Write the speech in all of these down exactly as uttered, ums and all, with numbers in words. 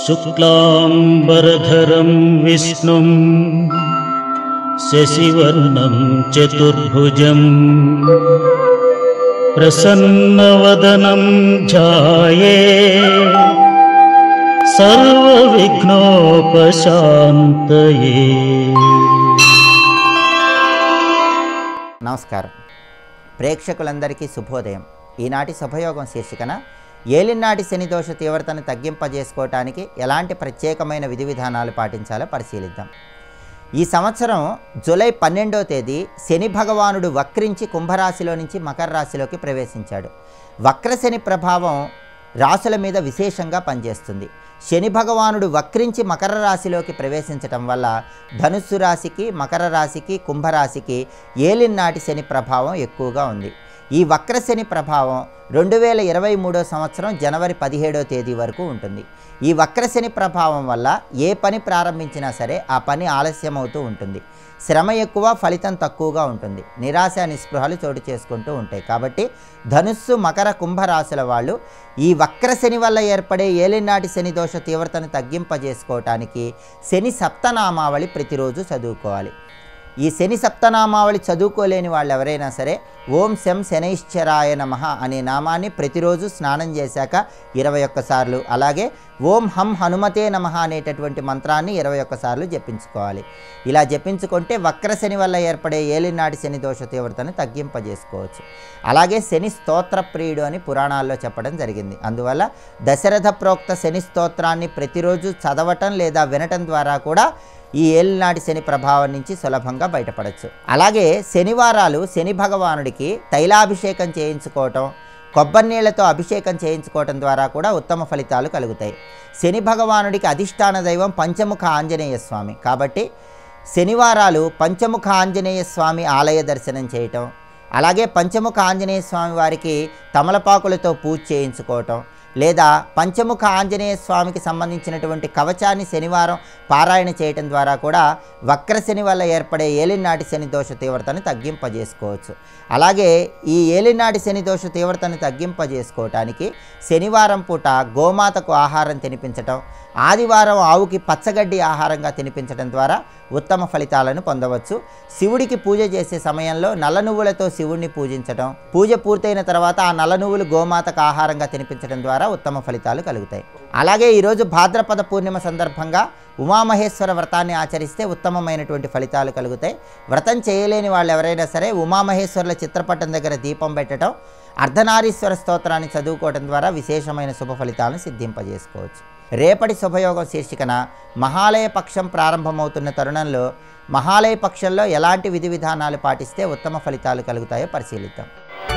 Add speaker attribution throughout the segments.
Speaker 1: శుక్లాంబరధరం విష్ణుం శశివర్ణం చతుర్భుజం ప్రసన్నవదనం ధ్యాయే సర్వవిఘ్నోపశాంతయే.
Speaker 2: నమస్కారం ప్రేక్షకులందరికీ శుభోదయం. ఈనాటి శుభయోగం శీర్షికన ఏలినాటి శని దోష తీవ్రతను తగ్గింపజేసుకోవటానికి ఎలాంటి ప్రత్యేకమైన విధి విధానాలు పాటించాలో పరిశీలిద్దాం. ఈ సంవత్సరం జూలై పన్నెండవ తేదీ శని భగవానుడు వక్రించి కుంభరాశిలో నుంచి మకర రాశిలోకి ప్రవేశించాడు. వక్రశని ప్రభావం రాశుల మీద విశేషంగా పనిచేస్తుంది. శని భగవానుడు వక్రించి మకర రాశిలోకి ప్రవేశించటం వల్ల ధనుస్సు రాశికి, మకర రాశికి, కుంభరాశికి ఏలినాటి శని ప్రభావం ఎక్కువగా ఉంది. ఈ వక్రశని ప్రభావం రెండు వేల ఇరవై మూడో సంవత్సరం జనవరి పదిహేడో తేదీ వరకు ఉంటుంది. ఈ వక్రశని ప్రభావం వల్ల ఏ పని ప్రారంభించినా సరే ఆ పని ఆలస్యం అవుతూ ఉంటుంది. శ్రమ ఎక్కువ, ఫలితం తక్కువగా ఉంటుంది. నిరాశ నిస్పృహలు చోటు చేసుకుంటూ ఉంటాయి. కాబట్టి ధనుస్సు, మకర, కుంభరాశుల వాళ్ళు ఈ వక్రశని వల్ల ఏర్పడే ఏలినాటి శని దోష తీవ్రతను తగ్గింపజేసుకోవటానికి శని సప్తనామావళి ప్రతిరోజు చదువుకోవాలి. ఈ శని సప్తనామావళి చదువుకోలేని వాళ్ళు ఎవరైనా సరే ఓం శం శనైశ్చరాయ నమః అనే నామాన్ని ప్రతిరోజు స్నానం చేశాక ఇరవై ఒక్కసార్లు, అలాగే ఓం హం హనుమతే నమః అనేటటువంటి మంత్రాన్ని ఇరవై ఒక్కసార్లు జపించుకోవాలి. ఇలా జపించుకుంటే వక్రశని వల్ల ఏర్పడే ఏలినాటి శని దోష తీవ్రతను తగ్గింపజేసుకోవచ్చు. అలాగే శని స్తోత్ర ప్రియుడు అని పురాణాల్లో చెప్పడం జరిగింది. అందువల్ల దశరథ ప్రోక్త శని స్తోత్రాన్ని ప్రతిరోజు చదవటం లేదా వినటం ద్వారా కూడా ఈ ఏలినాటి శని ప్రభావం నుంచి సులభంగా బయటపడవచ్చు. అలాగే శనివారాలు శని భగవానుడికి తైలాభిషేకం చేయించుకోవటం, కొబ్బరి నీళ్లతో అభిషేకం చేయించుకోవటం ద్వారా కూడా ఉత్తమ ఫలితాలు కలుగుతాయి. శని భగవానుడికి అధిష్టాన దైవం పంచముఖ ఆంజనేయ స్వామి. కాబట్టి శనివారాలు పంచముఖ ఆంజనేయ స్వామి ఆలయ దర్శనం చేయటం, అలాగే పంచముఖ ఆంజనేయ స్వామి వారికి తమలపాకులతో పూజ చేయించుకోవటం, లేదా పంచముఖ ఆంజనేయ స్వామికి సంబంధించినటువంటి కవచాన్ని శనివారం పారాయణ చేయటం ద్వారా కూడా వక్రశని వల్ల ఏర్పడే ఏలినాటి శని దోష తీవ్రతను తగ్గింపజేసుకోవచ్చు. అలాగే ఈ ఏలినాటి శని దోష తీవ్రతను తగ్గింపజేసుకోవటానికి శనివారం పూట గోమాతకు ఆహారం తినిపించటం, ఆదివారం ఆవుకి పచ్చగడ్డి ఆహారంగా తినిపించడం ద్వారా ఉత్తమ ఫలితాలను పొందవచ్చు. శివుడికి పూజ చేసే సమయంలో నల్ల నువ్వులతో శివుడిని పూజించటం, పూజ పూర్తయిన తర్వాత ఆ నల్ల నువ్వులు గోమాతకు ఆహారంగా తినిపించడం ద్వారా ఉత్తమ ఫలితాలు కలుగుతాయి. అలాగే ఈరోజు భాద్రపద పూర్ణిమ సందర్భంగా ఉమామహేశ్వర వ్రతాన్ని ఆచరిస్తే ఉత్తమమైనటువంటి ఫలితాలు కలుగుతాయి. వ్రతం చేయలేని వాళ్ళు ఎవరైనా సరే ఉమామహేశ్వరుల చిత్రపటం దగ్గర దీపం పెట్టడం, అర్ధనారీశ్వర స్తోత్రాన్ని చదువుకోవడం ద్వారా విశేషమైన శుభ ఫలితాలను సిద్ధింపజేసుకోవచ్చు. రేపటి శుభయోగం శీర్షికన మహాలయ పక్షం ప్రారంభమవుతున్న తరుణంలో మహాలయ పక్షంలో ఎలాంటి విధి విధానాలు పాటిస్తే ఉత్తమ ఫలితాలు కలుగుతాయో పరిశీలిద్దాం.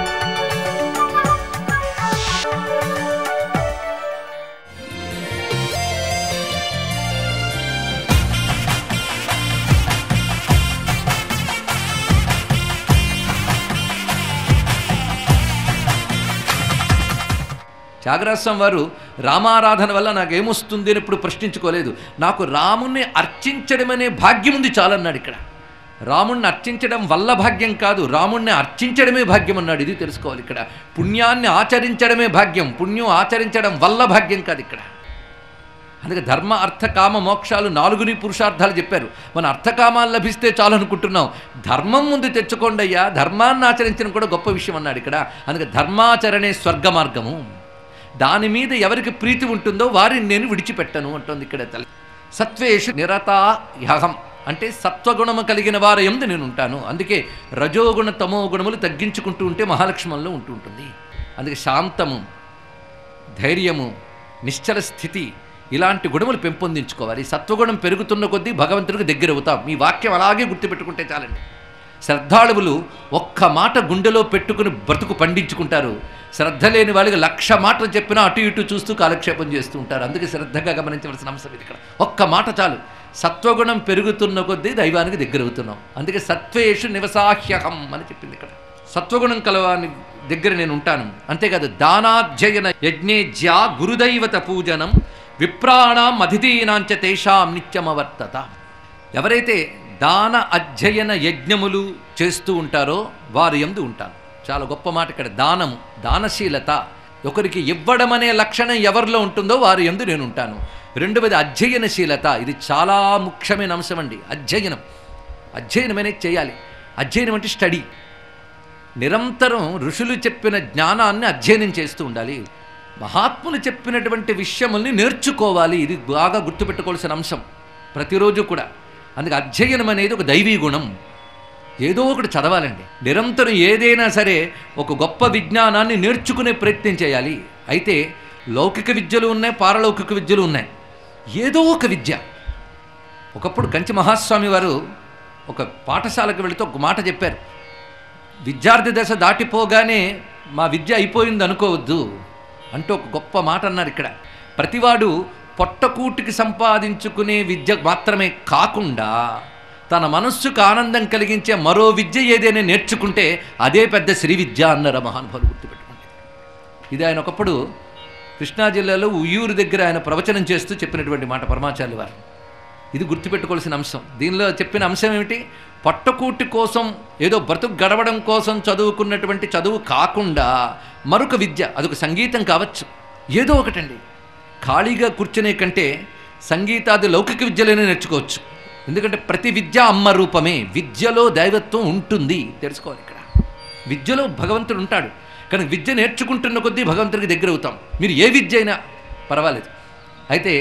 Speaker 3: త్యాగరాజస్వామి వారు రామారాధన వల్ల నాకేమొస్తుంది అని ఇప్పుడు ప్రశ్నించుకోలేదు. నాకు రాముణ్ణి అర్చించడమనే భాగ్యం ఉంది చాలన్నాడు. ఇక్కడ రాముణ్ణి అర్చించడం వల్ల భాగ్యం కాదు, రాముణ్ణి అర్చించడమే భాగ్యం అన్నాడు. ఇది తెలుసుకోవాలి. ఇక్కడ పుణ్యాన్ని ఆచరించడమే భాగ్యం, పుణ్యం ఆచరించడం వల్ల భాగ్యం కాదు ఇక్కడ. అందుకే ధర్మ అర్థ కామ మోక్షాలు నాలుగుని పురుషార్థాలు చెప్పారు. మన అర్థకామాలు లభిస్తే చాలు అనుకుంటున్నాం. ధర్మం ముందు తెచ్చుకోండి అయ్యా, ధర్మాన్ని ఆచరించడం కూడా గొప్ప విషయం అన్నాడు ఇక్కడ. అందుకే ధర్మాచరణే స్వర్గ మార్గము, దాని మీద ఎవరికి ప్రీతి ఉంటుందో వారిని నేను విడిచిపెట్టను అంటుంది ఇక్కడ తల్లి. సత్వేషు నిరతాహం అంటే సత్వగుణము కలిగిన వారి యందు నేను ఉంటాను. అందుకే రజోగుణ తమో గుణములు తగ్గించుకుంటూ ఉంటే మహాలక్ష్మంలో ఉంటూ ఉంటుంది. అందుకే శాంతము, ధైర్యము, నిశ్చల స్థితి ఇలాంటి గుణములు పెంపొందించుకోవాలి. సత్వగుణం పెరుగుతున్న కొద్దీ భగవంతుడికి దగ్గర అవుతాం. మీ వాక్యం అలాగే గుర్తుపెట్టుకుంటే చాలండి. శ్రద్ధాళువులు ఒక్క మాట గుండెలో పెట్టుకుని బ్రతుకు పండించుకుంటారు. శ్రద్ధ లేని వాళ్ళకి లక్ష మాటలు చెప్పినా అటు ఇటు చూస్తూ కాలక్షేపం చేస్తూ ఉంటారు. అందుకే శ్రద్ధగా గమనించవలసిన అంశం ఇది. ఇక్కడ ఒక్క మాట చాలు. సత్వగుణం పెరుగుతున్న కొద్దీ దైవానికి దగ్గర అవుతున్నాం. అందుకే సత్వేషు నివసాహ్యహం అని చెప్పింది ఇక్కడ. సత్వగుణం కలవాని దగ్గర నేను ఉంటాను. అంతేకాదు దానాధ్యయన యజ్ఞేజ్యా గురుదైవత పూజనం విప్రాణం అధిదీనాంచ తేషాం నిత్యమవర్తత. ఎవరైతే దాన అధ్యయన యజ్ఞములు చేస్తూ ఉంటారో వారి యందు ఉంటాను. చాలా గొప్ప మాట ఇక్కడ. దానము, దానశీలత, ఒకరికి ఇవ్వడం అనే లక్షణం ఎవరిలో ఉంటుందో వారి యందు నేను ఉంటాను. రెండవది అధ్యయనశీలత. ఇది చాలా ముఖ్యమైన అంశం అండి. అధ్యయనం అధ్యయనం అనేది చేయాలి. అధ్యయనం అంటే స్టడీ. నిరంతరం ఋషులు చెప్పిన జ్ఞానాన్ని అధ్యయనం చేస్తూ ఉండాలి. మహాత్ములు చెప్పినటువంటి విషయముల్ని నేర్చుకోవాలి. ఇది బాగా గుర్తుపెట్టుకోవాల్సిన అంశం ప్రతిరోజు కూడా. అందుకే అధ్యయనం అనేది ఒక దైవీ గుణం. ఏదో ఒకటి చదవాలండి. నిరంతరం ఏదైనా సరే ఒక గొప్ప విజ్ఞానాన్ని నేర్చుకునే ప్రయత్నం చేయాలి. అయితే లౌకిక విద్యలు ఉన్నాయి, పారలౌకిక విద్యలు ఉన్నాయి. ఏదో ఒక విద్య. ఒకప్పుడు కంచి మహాస్వామి వారు ఒక పాఠశాలకు వెళితే ఒక మాట చెప్పారు. విద్యార్థి దశ దాటిపోగానే మా విద్య అయిపోయింది అనుకోవద్దు అంటూ ఒక గొప్ప మాట అన్నారు. ఇక్కడ ప్రతివాడు పొట్టకూటికి సంపాదించుకునే విద్య మాత్రమే కాకుండా తన మనస్సుకు ఆనందం కలిగించే మరో విద్య ఏదైనా నేర్చుకుంటే అదే పెద్ద శ్రీ విద్య అన్నారు మహానుభావులు. గుర్తుపెట్టుకోండి. ఇది ఆయన ఒకప్పుడు కృష్ణా జిల్లాలో ఉయ్యూరు దగ్గర ఆయన ప్రవచనం చేస్తూ చెప్పినటువంటి మాట పరమాచార్యులు వారు. ఇది గుర్తుపెట్టుకోవాల్సిన అంశం. దీనిలో చెప్పిన అంశం ఏమిటి? పొట్టకూటి కోసం ఏదో బ్రతుకు గడవడం కోసం చదువుకున్నటువంటి చదువు కాకుండా మరొక విద్య, అదొక సంగీతం కావచ్చు, ఏదో ఒకటండి. ఖాళీగా కూర్చునే కంటే సంగీతాది లౌకిక విద్యలోనే నేర్చుకోవచ్చు. ఎందుకంటే ప్రతి విద్య అమ్మ రూపమే. విద్యలో దైవత్వం ఉంటుంది, తెలుసుకోవాలి. ఇక్కడ విద్యలో భగవంతుడు ఉంటాడు. కానీ విద్య నేర్చుకుంటున్న కొద్దీ భగవంతుడికి దగ్గర అవుతాం. మీరు ఏ విద్య అయినా పర్వాలేదు. అయితే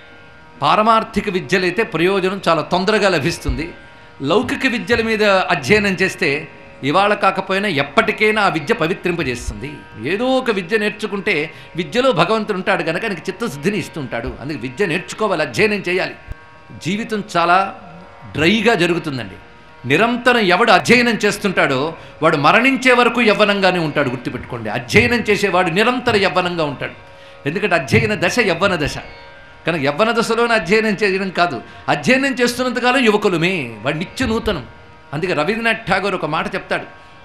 Speaker 3: పారమార్థిక విద్యలైతే ప్రయోజనం చాలా తొందరగా లభిస్తుంది. లౌకిక విద్యల మీద అధ్యయనం చేస్తే ఇవాళ కాకపోయినా ఎప్పటికైనా ఆ విద్య పవిత్రింపజేస్తుంది. ఏదో ఒక విద్య నేర్చుకుంటే విద్యలో భగవంతుడు ఉంటాడు కనుక ఆయనకి చిత్తశుద్ధిని ఇస్తుంటాడు. అందుకే విద్య నేర్చుకోవాలి, అధ్యయనం చేయాలి. జీవితం చాలా డ్రైగా జరుగుతుందండి. నిరంతరం ఎవడు అధ్యయనం చేస్తుంటాడో వాడు మరణించే వరకు యవ్వనంగానే ఉంటాడు. గుర్తుపెట్టుకోండి. అధ్యయనం చేసేవాడు నిరంతర యవ్వనంగా ఉంటాడు. ఎందుకంటే అధ్యయన దశ యవ్వన దశ కనుక యవ్వన దశలోనే అధ్యయనం చేయడం కాదు, అధ్యయనం చేస్తున్నంతకాలం యువకులమే. వాడు నిత్య నూతనం. అందుకే రవీంద్రనాథ్ ఠాగూర్ ఒక మాట చెప్తాడు.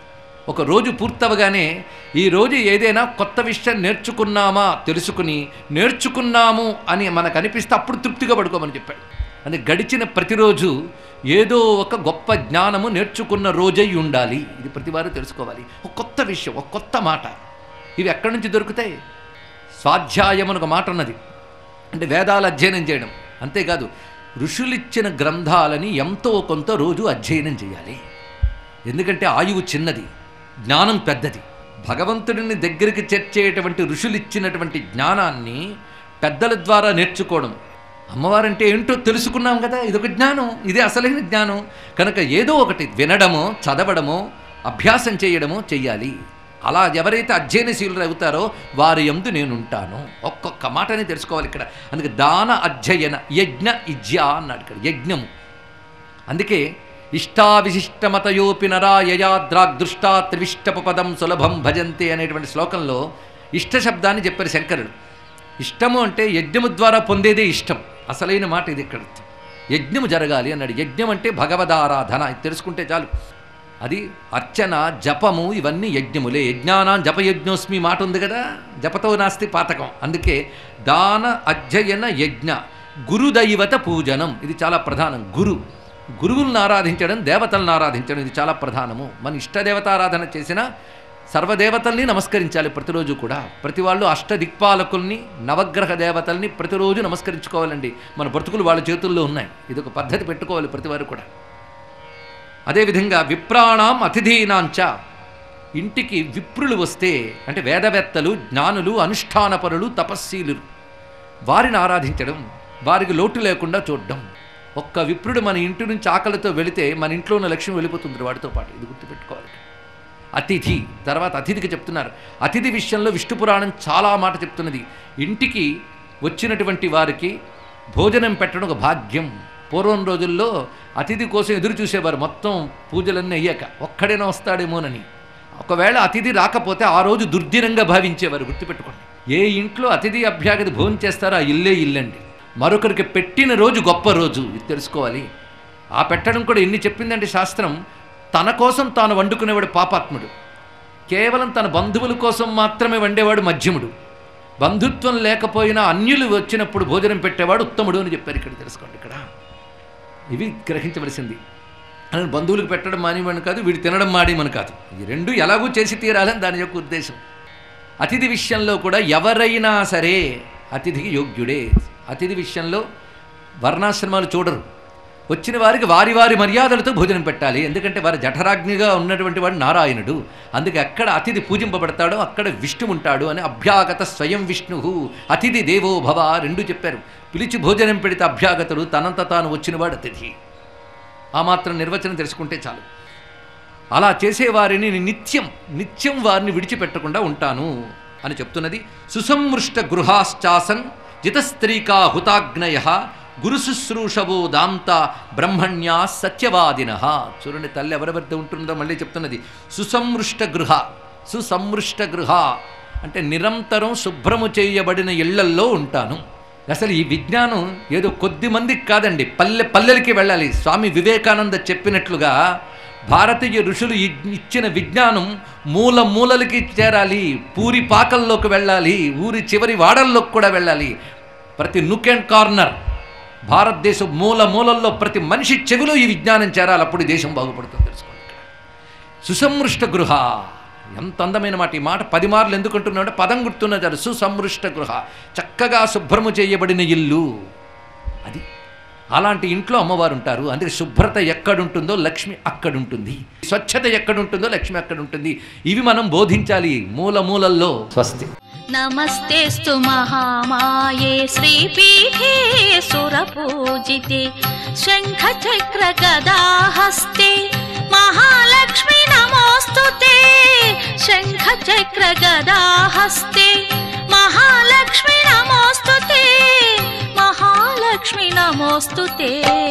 Speaker 3: ఒక రోజు పూర్తవగానే ఈరోజు ఏదైనా కొత్త విషయం నేర్చుకున్నామా తెలుసుకుని నేర్చుకున్నాము అని మనకు అనిపిస్తే అప్పుడు తృప్తిగా పడుకోమని చెప్పాడు. అందుకే గడిచిన ప్రతిరోజు ఏదో ఒక గొప్ప జ్ఞానము నేర్చుకున్న రోజై ఉండాలి. ఇది ప్రతివారు తెలుసుకోవాలి. ఒక కొత్త విషయం, ఒక కొత్త మాట. ఇవి ఎక్కడి నుంచి దొరుకుతాయి? స్వాధ్యాయం అని ఒక మాట ఉన్నది. అంటే వేదాలు అధ్యయనం చేయడం. అంతేకాదు ఋషులిచ్చిన గ్రంథాలని ఎంతో కొంత రోజు అధ్యయనం చేయాలి. ఎందుకంటే ఆయువు చిన్నది, జ్ఞానం పెద్దది. భగవంతుడిని దగ్గరికి చేర్చేటువంటి ఋషులిచ్చినటువంటి జ్ఞానాన్ని పెద్దల ద్వారా నేర్చుకోవడం. అమ్మవారంటే ఏంటో తెలుసుకున్నాం కదా, ఇదొక జ్ఞానం, ఇదే అసలైన జ్ఞానం. కనుక ఏదో ఒకటి వినడమో చదవడమో అభ్యాసం చేయడమో చెయ్యాలి. అలా ఎవరైతే అధ్యయనశీలులు అవుతారో వారి యందు నేనుంటాను. ఒక్కొక్క మాటని తెలుసుకోవాలి ఇక్కడ. అందుకే దాన అధ్యయన యజ్ఞ ఇజ్య అన్నాడు ఇక్కడ. యజ్ఞము. అందుకే ఇష్టావిశిష్టమతయోపి నరా యయాద్రాగ్దృష్టా త్రివిష్టపదం సులభం భజంతే అనేటువంటి శ్లోకంలో ఇష్ట శబ్దాన్ని చెప్పారు శంకరుడు. ఇష్టము అంటే యజ్ఞము ద్వారా పొందేదే ఇష్టం. అసలైన మాట ఇది ఇక్కడ. యజ్ఞము జరగాలి అన్నాడు. యజ్ఞం అంటే భగవదారాధన. ఇది తెలుసుకుంటే చాలు. అది అర్చన, జపము, ఇవన్నీ యజ్ఞములే. యజ్ఞానాం జపయజ్ఞోస్మి మాట ఉంది కదా, జపతో నాస్తి పాతకం. అందుకే దాన అధ్యయన యజ్ఞ గురుదైవత పూజనం ఇది చాలా ప్రధానం. గురు గురువులను ఆరాధించడం, దేవతలను ఆరాధించడం ఇది చాలా ప్రధానము. మన ఇష్టదేవతారాధన చేసిన సర్వదేవతల్ని నమస్కరించాలి ప్రతిరోజు కూడా. ప్రతి వాళ్ళు అష్టదిక్పాలకుల్ని, నవగ్రహ దేవతల్ని ప్రతిరోజు నమస్కరించుకోవాలండి. మన బ్రతుకులు వాళ్ళ చేతుల్లో ఉన్నాయి. ఇది ఒక పద్ధతి పెట్టుకోవాలి ప్రతివారు కూడా. అదేవిధంగా విప్రాణాం అతిథీనాంచ, ఇంటికి విప్రులు వస్తే అంటే వేదవేత్తలు, జ్ఞానులు, అనుష్ఠానపరులు, తపస్శీలు, వారిని ఆరాధించడం, వారికి లోటు లేకుండా చూడడం. ఒక్క విప్రుడు మన ఇంటి నుంచి ఆకలితో వెళితే మన ఇంట్లో ఉన్న లక్ష్యం వెళ్ళిపోతుంది వాడితో పాటు. ఇది గుర్తుపెట్టుకోవాలి. అతిథి తర్వాత అతిథికి చెప్తున్నారు. అతిథి విషయంలో విష్ణు పురాణం చాలా మాట చెప్తున్నది. ఇంటికి వచ్చినటువంటి వారికి భోజనం పెట్టడం ఒక భాగ్యం. పూర్వం రోజుల్లో అతిథి కోసం ఎదురు చూసేవారు. మొత్తం పూజలన్నీ అయ్యాక ఒక్కడైనా వస్తాడేమోనని. ఒకవేళ అతిథి రాకపోతే ఆ రోజు దుర్దినంగా భావించేవారు. గుర్తుపెట్టుకోండి. ఏ ఇంట్లో అతిథి అభ్యాగతి భోజనం చేస్తారో ఆ ఇల్లే ఇల్లండి. మరొకరికి పెట్టిన రోజు గొప్ప రోజు, ఇది తెలుసుకోవాలి. ఆ పెట్టడం కూడా ఎన్ని చెప్పిందంటే శాస్త్రం, తన కోసం తాను వండుకునేవాడు పాపాత్ముడు, కేవలం తన బంధువుల కోసం మాత్రమే వండేవాడు మధ్యముడు, బంధుత్వం లేకపోయినా అన్యులు వచ్చినప్పుడు భోజనం పెట్టేవాడు ఉత్తముడు అని చెప్పారు. ఇక్కడ తెలుసుకోండి. ఇక్కడ ఇవి గ్రహించవలసింది. అని బంధువులకు పెట్టడం మానేమని కాదు, వీడు తినడం మానేమని కాదు. ఈ రెండు ఎలాగూ చేసి తీరాలని దాని యొక్క ఉద్దేశం. అతిథి విషయంలో కూడా ఎవరైనా సరే అతిథికి యోగ్యుడే. అతిథి విషయంలో వర్ణాశ్రమాలు చూడరు. వచ్చిన వారికి వారి వారి మర్యాదలతో భోజనం పెట్టాలి. ఎందుకంటే వారి జఠరాగ్నిగా ఉన్నటువంటి వాడు నారాయణుడు. అందుకే ఎక్కడ అతిథి పూజింపబడతాడో అక్కడ విష్ణు ఉంటాడు అని అభ్యాగత స్వయం విష్ణు అతిథి దేవో భవ రెండు చెప్పారు. పిలిచి భోజనం పెడితే అభ్యాగతుడు, తనంత తాను వచ్చినవాడు అతిథి. ఆ మాత్రం నిర్వచనం తెలుసుకుంటే చాలు. అలా చేసేవారిని నిత్యం నిత్యం వారిని విడిచిపెట్టకుండా ఉంటాను అని చెప్తున్నది. సుసంమృష్ట గృహాశ్చాసన్ జితస్త్రీకా హుతాగ్నయ గురు శుశ్రూషవో దాంత బ్రహ్మణ్యా సత్యవాదిన. చూడండి తల్లి ఎవరి వద్ద ఉంటుందో మళ్ళీ చెప్తున్నది. సుసంమృష్ట గృహ. సుసంమృష్ట గృహ అంటే నిరంతరం శుభ్రము చేయబడిన ఇళ్లల్లో ఉంటాను. అసలు ఈ విజ్ఞానం ఏదో కొద్ది మందికి కాదండి, పల్లె పల్లెలకి వెళ్ళాలి. స్వామి వివేకానంద చెప్పినట్లుగా భారతీయ ఋషులు ఇచ్చిన విజ్ఞానం మూల మూలలకి చేరాలి, పూరి పాకల్లోకి వెళ్ళాలి, ఊరి చివరి వాడల్లోకి కూడా వెళ్ళాలి. ప్రతి నుక్ అండ్ కార్నర్ భారతదేశం మూల మూలల్లో ప్రతి మనిషి చెవిలో ఈ విజ్ఞానం చేరాలి. అప్పుడు దేశం బాగుపడుతుంది. తెలుసుకోండి. సుసంమృష్ట గృహ ఎంత అందమైన మాట. ఈ మాట పది మార్లు ఎందుకుంటున్నాడు? పదం గుర్తున్నది. సుసంమృష్ట గృహ చక్కగా శుభ్రము చేయబడిన ఇల్లు అది. అలాంటి ఇంట్లో అమ్మవారు ఉంటారు. అందుకే శుభ్రత ఎక్కడుంటుందో లక్ష్మి అక్కడుంటుంది, స్వచ్ఛత ఎక్కడుంటుందో లక్ష్మి అక్కడుంటుంది. ఇవి మనం బోధించాలి మూల మూలల్లో. స్వస్తి.
Speaker 4: నమస్తేస్తు మహామాయే శ్రీపీఠే సురపూజితే శంఖ చక్ర గదాహస్తే మహాలక్ష్మి నమోస్తుతే. శంఖ చక్ర గదాహస్తే మహాలక్ష్మి నమోస్తుతే. మహాలక్ష్మి నమోస్తుతే.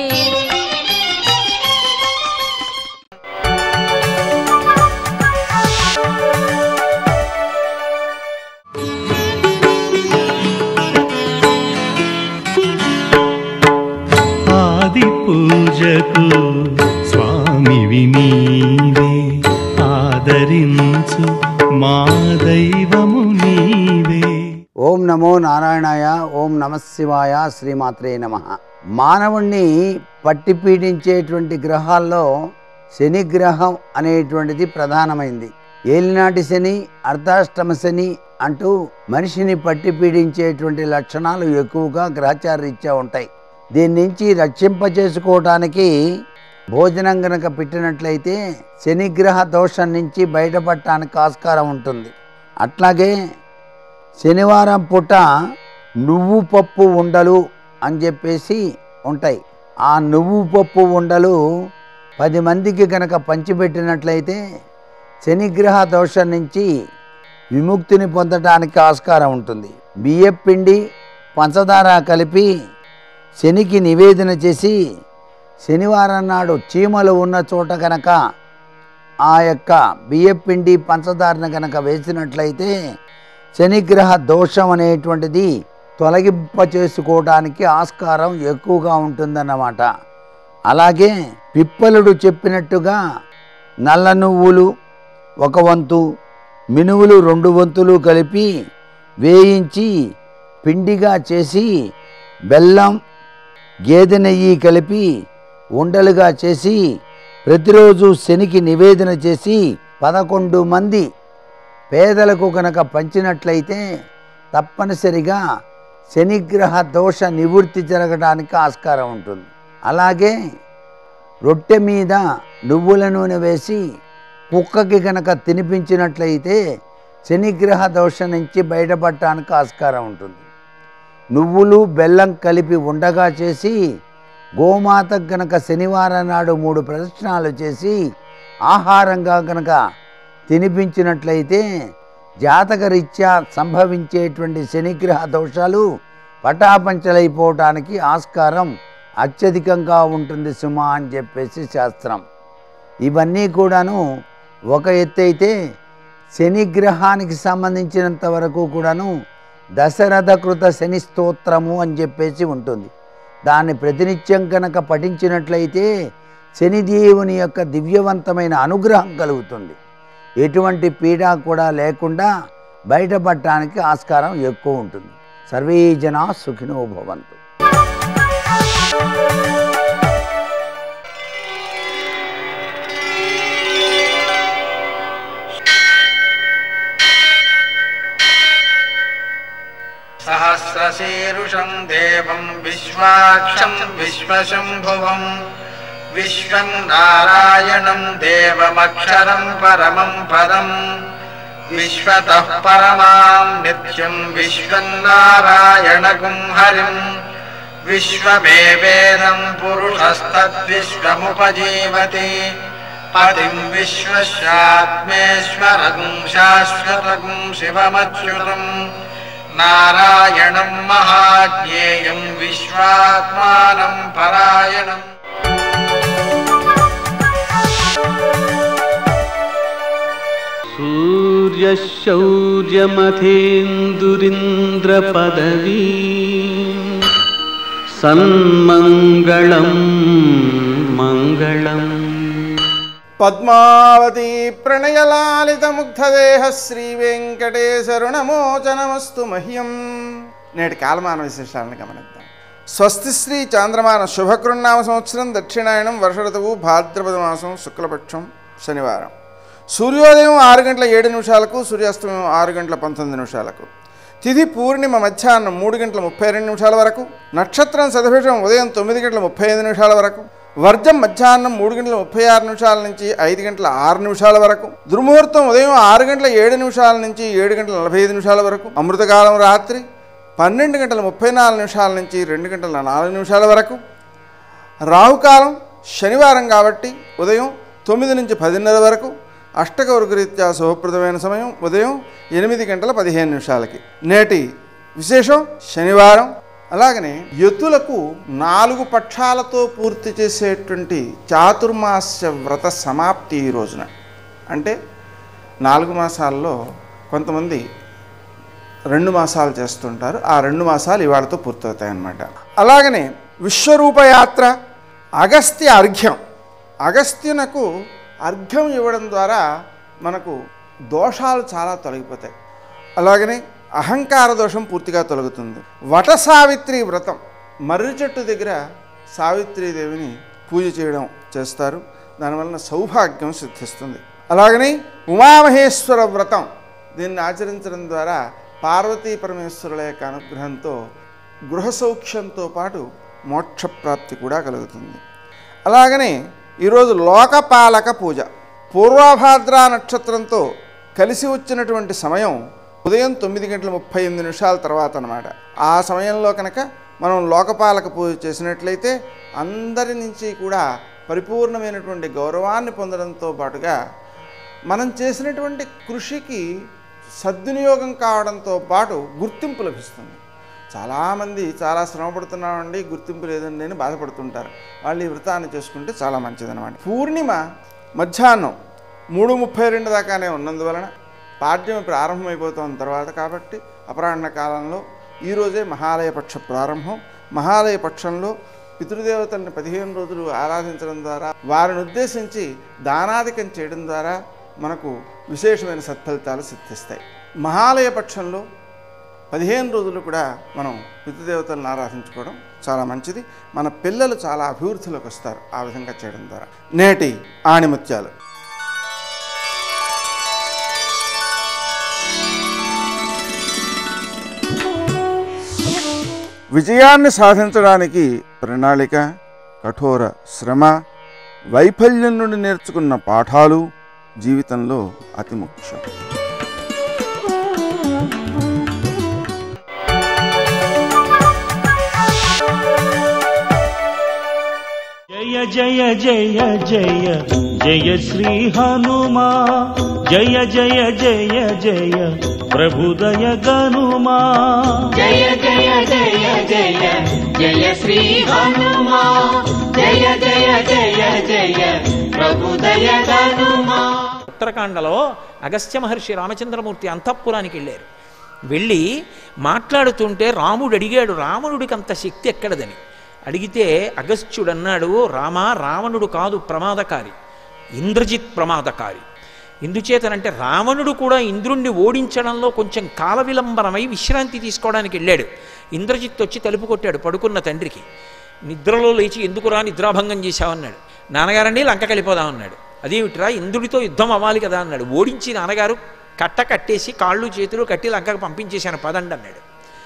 Speaker 1: ఆది పూజకు స్వామివి నీవే, ఆదరించు మా దైవము నీవే.
Speaker 5: ఓం నమో నారాయణాయ. ఓం నమ శివాయ. శ్రీమాత్రే నమః. మానవుణ్ణి పట్టి పీడించేటువంటి గ్రహాల్లో శని గ్రహం అనేటువంటిది ప్రధానమైంది. ఏలినాటి శని, అర్ధాష్టమ శని అంటూ మనిషిని పట్టి పీడించేటువంటి లక్షణాలు ఎక్కువగా గ్రహచారీత్యా ఉంటాయి. దీని నుంచి రక్షింపజేసుకోవటానికి భోజనం గనక పెట్టినట్లయితే శనిగ్రహ దోషం నుంచి బయటపడటానికి ఆస్కారం ఉంటుంది. అట్లాగే శనివారం పూట నువ్వు పప్పు ఉండలు అని చెప్పేసి ఉంటాయి. ఆ నువ్వు పప్పు ఉండలు పది మందికి కనుక పంచిపెట్టినట్లయితే శనిగ్రహ దోషం నుంచి విముక్తిని పొందడానికి ఆస్కారం ఉంటుంది. బియ్యం పిండి పంచదార కలిపి శనికి నివేదన చేసి శనివారం నాడు చీమలు ఉన్న చోట కనుక ఆ యొక్క బియ్యం పిండి పంచదారను కనుక వేసినట్లయితే శనిగ్రహ దోషం అనేటువంటిది తొలగింప చేసుకోవడానికి ఆస్కారం ఎక్కువగా ఉంటుందన్నమాట. అలాగే పిప్పలుడు చెప్పినట్టుగా నల్ల నువ్వులు ఒక వంతు, మినువులు రెండు వంతులు కలిపి వేయించి పిండిగా చేసి బెల్లం గేదె నెయ్యి కలిపి ఉండలుగా చేసి ప్రతిరోజు శనికి నివేదన చేసి పదకొండు మంది పేదలకు కనుక పంచినట్లయితే తప్పనిసరిగా శనిగ్రహ దోష నివృత్తి జరగడానికి ఆస్కారం ఉంటుంది. అలాగే రొట్టె మీద నువ్వుల నూనె వేసి కుక్కకి కనుక తినిపించినట్లయితే శనిగ్రహ దోషం నుంచి బయటపడటానికి ఆస్కారం ఉంటుంది. నువ్వులు బెల్లం కలిపి ఉండగా చేసి గోమాతకు గనక శనివారం నాడు మూడు ప్రదక్షిణాలు చేసి ఆహారంగా కనుక తినిపించినట్లయితే జాతకరీత్యా సంభవించేటువంటి శనిగ్రహ దోషాలు పటాపంచలైపోవటానికి ఆస్కారం అత్యధికంగా ఉంటుంది సుమ అని చెప్పేసి శాస్త్రం. ఇవన్నీ కూడాను ఒక ఎత్తు అయితే శనిగ్రహానికి సంబంధించినంత వరకు కూడాను దశరథకృత శని స్తోత్రము అని చెప్పేసి ఉంటుంది. దాన్ని ప్రతినిత్యం కనుక పఠించినట్లయితే శనిదేవుని యొక్క దివ్యవంతమైన అనుగ్రహం కలుగుతుంది. ఎటువంటి పీడ కూడా లేకుండా బయటపడటానికి ఆస్కారం ఎక్కువ ఉంటుంది. సర్వే జనా సుఖినో భవంతు.
Speaker 6: విశ్వశీరుషం దేవం విశ్వాక్షం విశ్వశంభువం విశ్వం నారాయణం దేవమక్షరం పరమం పదం విశ్వతః పరమాం నిత్యం విశ్వం నారాయణగుం హరిం విశ్వమేవేదం పురుషస్తద్విశ్వముపజీవతి పతిం విశ్వస్యాత్మేశ్వరం శాశ్వతం శివమచ్యుతం నారాయణం మహాజ్ఞేయం విశ్వాత్మానం పరాయణం.
Speaker 1: సూర్యశౌర్యమథేందురింద్రపదవీ సన్మంగళం మంగళం.
Speaker 6: పద్మావతి ప్రణయలాలిత ముగ్ధదేహ శ్రీ వెంకటేశరుణమోచనమస్తు మహ్యం. నేటి కాలమాన విశేషాలను గమనిద్దాం. స్వస్తి శ్రీ చాంద్రమాన శుభకృన్నామ సంవత్సరం దక్షిణాయనం వర్ష ఋతువు భాద్రపద మాసం శుక్లపక్షం శనివారం. సూర్యోదయం ఆరు గంటల ఏడు నిమిషాలకు సూర్యాస్తమయం ఆరు గంటల పంతొమ్మిది నిమిషాలకు. తిథి పూర్ణిమ మధ్యాహ్నం మూడు గంటల ముప్పై రెండు నిమిషాల వరకు. నక్షత్రం శతభిషం ఉదయం తొమ్మిది గంటల ముప్పై ఐదు నిమిషాల వరకు. వర్జం మధ్యాహ్నం మూడు గంటల ముప్పై ఆరు నిమిషాల నుంచి ఐదు గంటల ఆరు నిమిషాల వరకు. దుర్ముహూర్తం ఉదయం ఆరు గంటల ఏడు నిమిషాల నుంచి ఏడు గంటల నలభై ఐదు నిమిషాల వరకు. అమృతకాలం రాత్రి పన్నెండు గంటల ముప్పై నాలుగు నిమిషాల నుంచి రెండు గంటల నాలుగు నిమిషాల వరకు. రాహుకాలం శనివారం కాబట్టి ఉదయం తొమ్మిది నుంచి పదిన్నర వరకు. అష్టకౌరుకరీత్యా శుభప్రదమైన సమయం ఉదయం ఎనిమిది గంటల పదిహేను నిమిషాలకి. నేటి విశేషం శనివారం. అలాగనే యతులకు నాలుగు పక్షాలతో పూర్తి చేసేటువంటి చాతుర్మాస్య వ్రత సమాప్తి ఈ రోజున. అంటే నాలుగు మాసాల్లో కొంతమంది రెండు మాసాలు చేస్తుంటారు. ఆ రెండు మాసాలు ఇవాళతో పూర్తవుతాయన్నమాట. అలాగనే విశ్వరూపయాత్ర, అగస్త్య అర్ఘ్యం. అగస్త్యునకు అర్ఘ్యం ఇవ్వడం ద్వారా మనకు దోషాలు చాలా తొలగిపోతాయి. అలాగనే అహంకార దోషం పూర్తిగా తొలగుతుంది. వట సావిత్రి వ్రతం, మర్రి చెట్టు దగ్గర సావిత్రీదేవిని పూజ చేయడం చేస్తారు. దానివలన సౌభాగ్యం సిద్ధిస్తుంది. అలాగనే ఉమామహేశ్వర వ్రతం, దీన్ని ఆచరించడం ద్వారా పార్వతీ పరమేశ్వరుల యొక్క అనుగ్రహంతో గృహ సౌఖ్యంతో పాటు మోక్షప్రాప్తి కూడా కలుగుతుంది. అలాగనే ఈరోజు లోకపాలక పూజ. పూర్వభాద్ర నక్షత్రంతో కలిసి వచ్చినటువంటి సమయం ఉదయం తొమ్మిది గంటల ముప్పై ఎనిమిది నిమిషాల తర్వాత అన్నమాట. ఆ సమయంలో కనుక మనం లోకపాలక పూజ చేసినట్లయితే అందరి నుంచి కూడా పరిపూర్ణమైనటువంటి గౌరవాన్ని పొందడంతో పాటుగా మనం చేసినటువంటి కృషికి సద్వినియోగం కావడంతో పాటు గుర్తింపు లభిస్తుంది. చాలామంది చాలా శ్రమ పడుతున్నామండి, గుర్తింపు లేదండి అని బాధపడుతుంటారు. వాళ్ళు ఈ వ్రతాన్ని చేసుకుంటే చాలా మంచిదన్నమాట. పూర్ణిమ మధ్యాహ్నం మూడు ముప్పై రెండు దాకానే ఉన్నందువలన పాడ్యం ప్రారంభమైపోతున్న తర్వాత కాబట్టి అపరాహ్న కాలంలో ఈరోజే మహాలయ పక్ష ప్రారంభం. మహాలయ పక్షంలో పితృదేవతల్ని పదిహేను రోజులు ఆరాధించడం ద్వారా, వారిని ఉద్దేశించి దానాధికం చేయడం ద్వారా మనకు విశేషమైన సత్ఫలితాలు సిద్ధిస్తాయి. మహాలయ పక్షంలో పదిహేను రోజులు కూడా మనం పితృదేవతలను ఆరాధించుకోవడం చాలా మంచిది. మన పిల్లలు చాలా అభివృద్ధిలోకి వస్తారు ఆ విధంగా చేయడం ద్వారా. నేటి ఆణిముత్యాలు. విజయాన్ని సాధించడానికి ప్రణాళిక, కఠోర శ్రమ, వైఫల్యం నుండి నేర్చుకున్న పాఠాలు జీవితంలో అతి ముఖ్యం.
Speaker 1: జయ జయ జయ జయ జయ శ్రీ హనుమా, జయ జయ జయ జయ ప్రభుదయ గనుమా.
Speaker 7: జయ జయ జయ జయ జయ శ్రీ హనుమా, జయ జయ జయ జయ ప్రభుదయ గనుమా.
Speaker 8: ఉత్తరాఖండలో అగస్త్య మహర్షి రామచంద్రమూర్తి అంతఃపురానికి వెళ్ళారు. వెళ్ళి మాట్లాడుతుంటే రాముడు అడిగాడు రావణుడికి అంత శక్తి ఎక్కడదని. అడిగితే అగస్త్యుడు అన్నాడు, రామ, రావణుడు కాదు ప్రమాదకారి, ఇంద్రజిత్ ప్రమాదకారి. ఎందుచేతనంటే రావణుడు కూడా ఇంద్రుణ్ణి ఓడించడంలో కొంచెం కాల విలంబనమై విశ్రాంతి తీసుకోవడానికి వెళ్ళాడు. ఇంద్రజిత్ వచ్చి తలుపు కొట్టాడు పడుకున్న తండ్రికి. నిద్రలో లేచి ఎందుకురా నిద్రాభంగం చేశావన్నాడు. నాన్నగారండి లంక వెళ్ళిపోదామన్నాడు. అదేమిట్రా, ఇంద్రుడితో యుద్ధం అవ్వాలి కదా అన్నాడు. ఓడించి నాన్నగారు కట్ట కట్టేసి కాళ్ళు చేతులు కట్టి లంకకు పంపించేశాను పదండి అన్నాడు.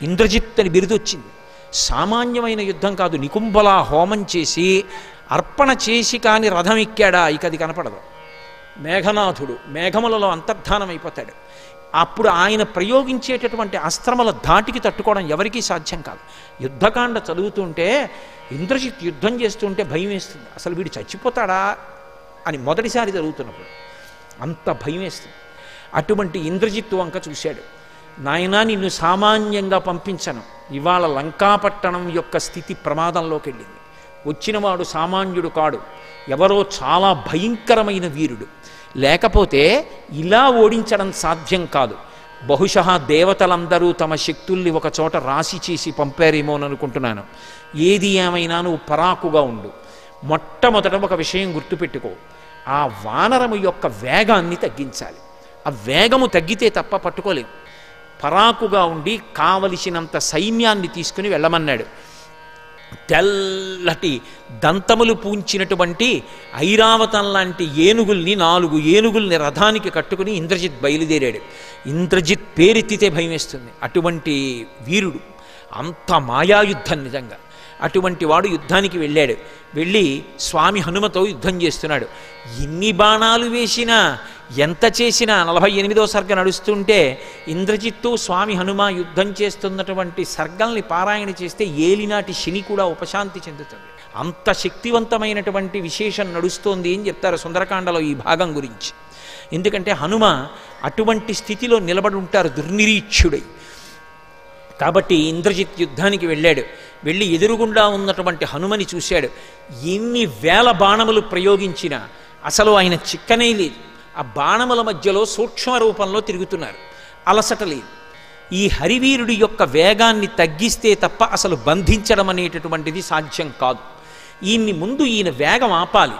Speaker 8: ఇంద్రజిత్ అని బిరుదు వచ్చింది. సామాన్యమైన యుద్ధం కాదు. నికుంభలా హోమం చేసి అర్పణ చేసి కాని రథం ఎక్కాడా ఇక అది కనపడదు. మేఘనాథుడు మేఘములలో అంతర్ధానం అయిపోతాడు. అప్పుడు ఆయన ప్రయోగించేటటువంటి అస్త్రముల ధాటికి తట్టుకోవడం ఎవరికీ సాధ్యం కాదు. యుద్ధకాండ చదువుతుంటే ఇంద్రజిత్ యుద్ధం చేస్తుంటే భయం వేస్తుంది. అసలు వీడు చచ్చిపోతాడా అని మొదటిసారి జరుగుతున్నప్పుడు అంత భయం వేస్తుంది. అటువంటి ఇంద్రజిత్తు వంక చూశాడు. నాయనా, నిన్ను సామాన్యంగా పంపించను. ఇవాళ లంకాపట్టణం యొక్క స్థితి ప్రమాదంలోకి వెళ్ళింది. వచ్చినవాడు సామాన్యుడు కాడు, ఎవరో చాలా భయంకరమైన వీరుడు. లేకపోతే ఇలా ఓడించడం సాధ్యం కాదు. బహుశः దేవతలందరూ తమ శక్తుల్ని ఒక చోట రాశి చేసి పంపారేమోననుకుంటున్నాను. ఏది ఏమైనా నువ్వు పరాకుగా ఉండు. మొట్టమొదట ఒక విషయం గుర్తుపెట్టుకో, ఆ వానరము యొక్క వేగాన్ని తగ్గించాలి. ఆ వేగము తగ్గితే తప్ప పట్టుకోలేము. పరాకుగా ఉండి కావలసినంత సైన్యాన్ని తీసుకుని వెళ్ళమన్నాడు. తెల్లటి దంతములు పూంచినటువంటి ఐరావతం లాంటి ఏనుగుల్ని నాలుగు ఏనుగుల్ని రథానికి కట్టుకుని ఇంద్రజిత్ బయలుదేరాడు. ఇంద్రజిత్ పేరెత్తితే భయం వేస్తుంది. అటువంటి వీరుడు, అంత మాయాయుద్ధం నిజంగా. అటువంటి వాడు యుద్ధానికి వెళ్ళాడు. వెళ్ళి స్వామి హనుమతో యుద్ధం చేస్తున్నాడు. ఎన్ని బాణాలు వేసినా ఎంత చేసినా నలభై ఎనిమిదో సర్గ నడుస్తుంటే ఇంద్రజిత్తు స్వామి హనుమ యుద్ధం చేస్తున్నటువంటి సర్గల్ని పారాయణ చేస్తే ఏలినాటి శని కూడా ఉపశాంతి చెందుతుంది. అంత శక్తివంతమైనటువంటి విశేషం నడుస్తోంది అని చెప్తారు సుందరకాండలో ఈ భాగం గురించి. ఎందుకంటే హనుమ అటువంటి స్థితిలో నిలబడి ఉంటారు దుర్నిరీక్షుడై. కాబట్టి ఇంద్రజిత్ యుద్ధానికి వెళ్ళాడు. వెళ్ళి ఎదురుగుండా ఉన్నటువంటి హనుమని చూశాడు. ఎన్ని వేల బాణములు ప్రయోగించినా అసలు ఆయన చిక్కనే లేదు. ఆ బాణముల మధ్యలో సూక్ష్మ రూపంలో తిరుగుతున్నారు, అలసట లేదు. ఈ హరివీరుడి యొక్క వేగాన్ని తగ్గిస్తే తప్ప అసలు బంధించడం అనేటటువంటిది సాధ్యం కాదు. ఈయన్ని ముందు ఈయన వేగం ఆపాలి.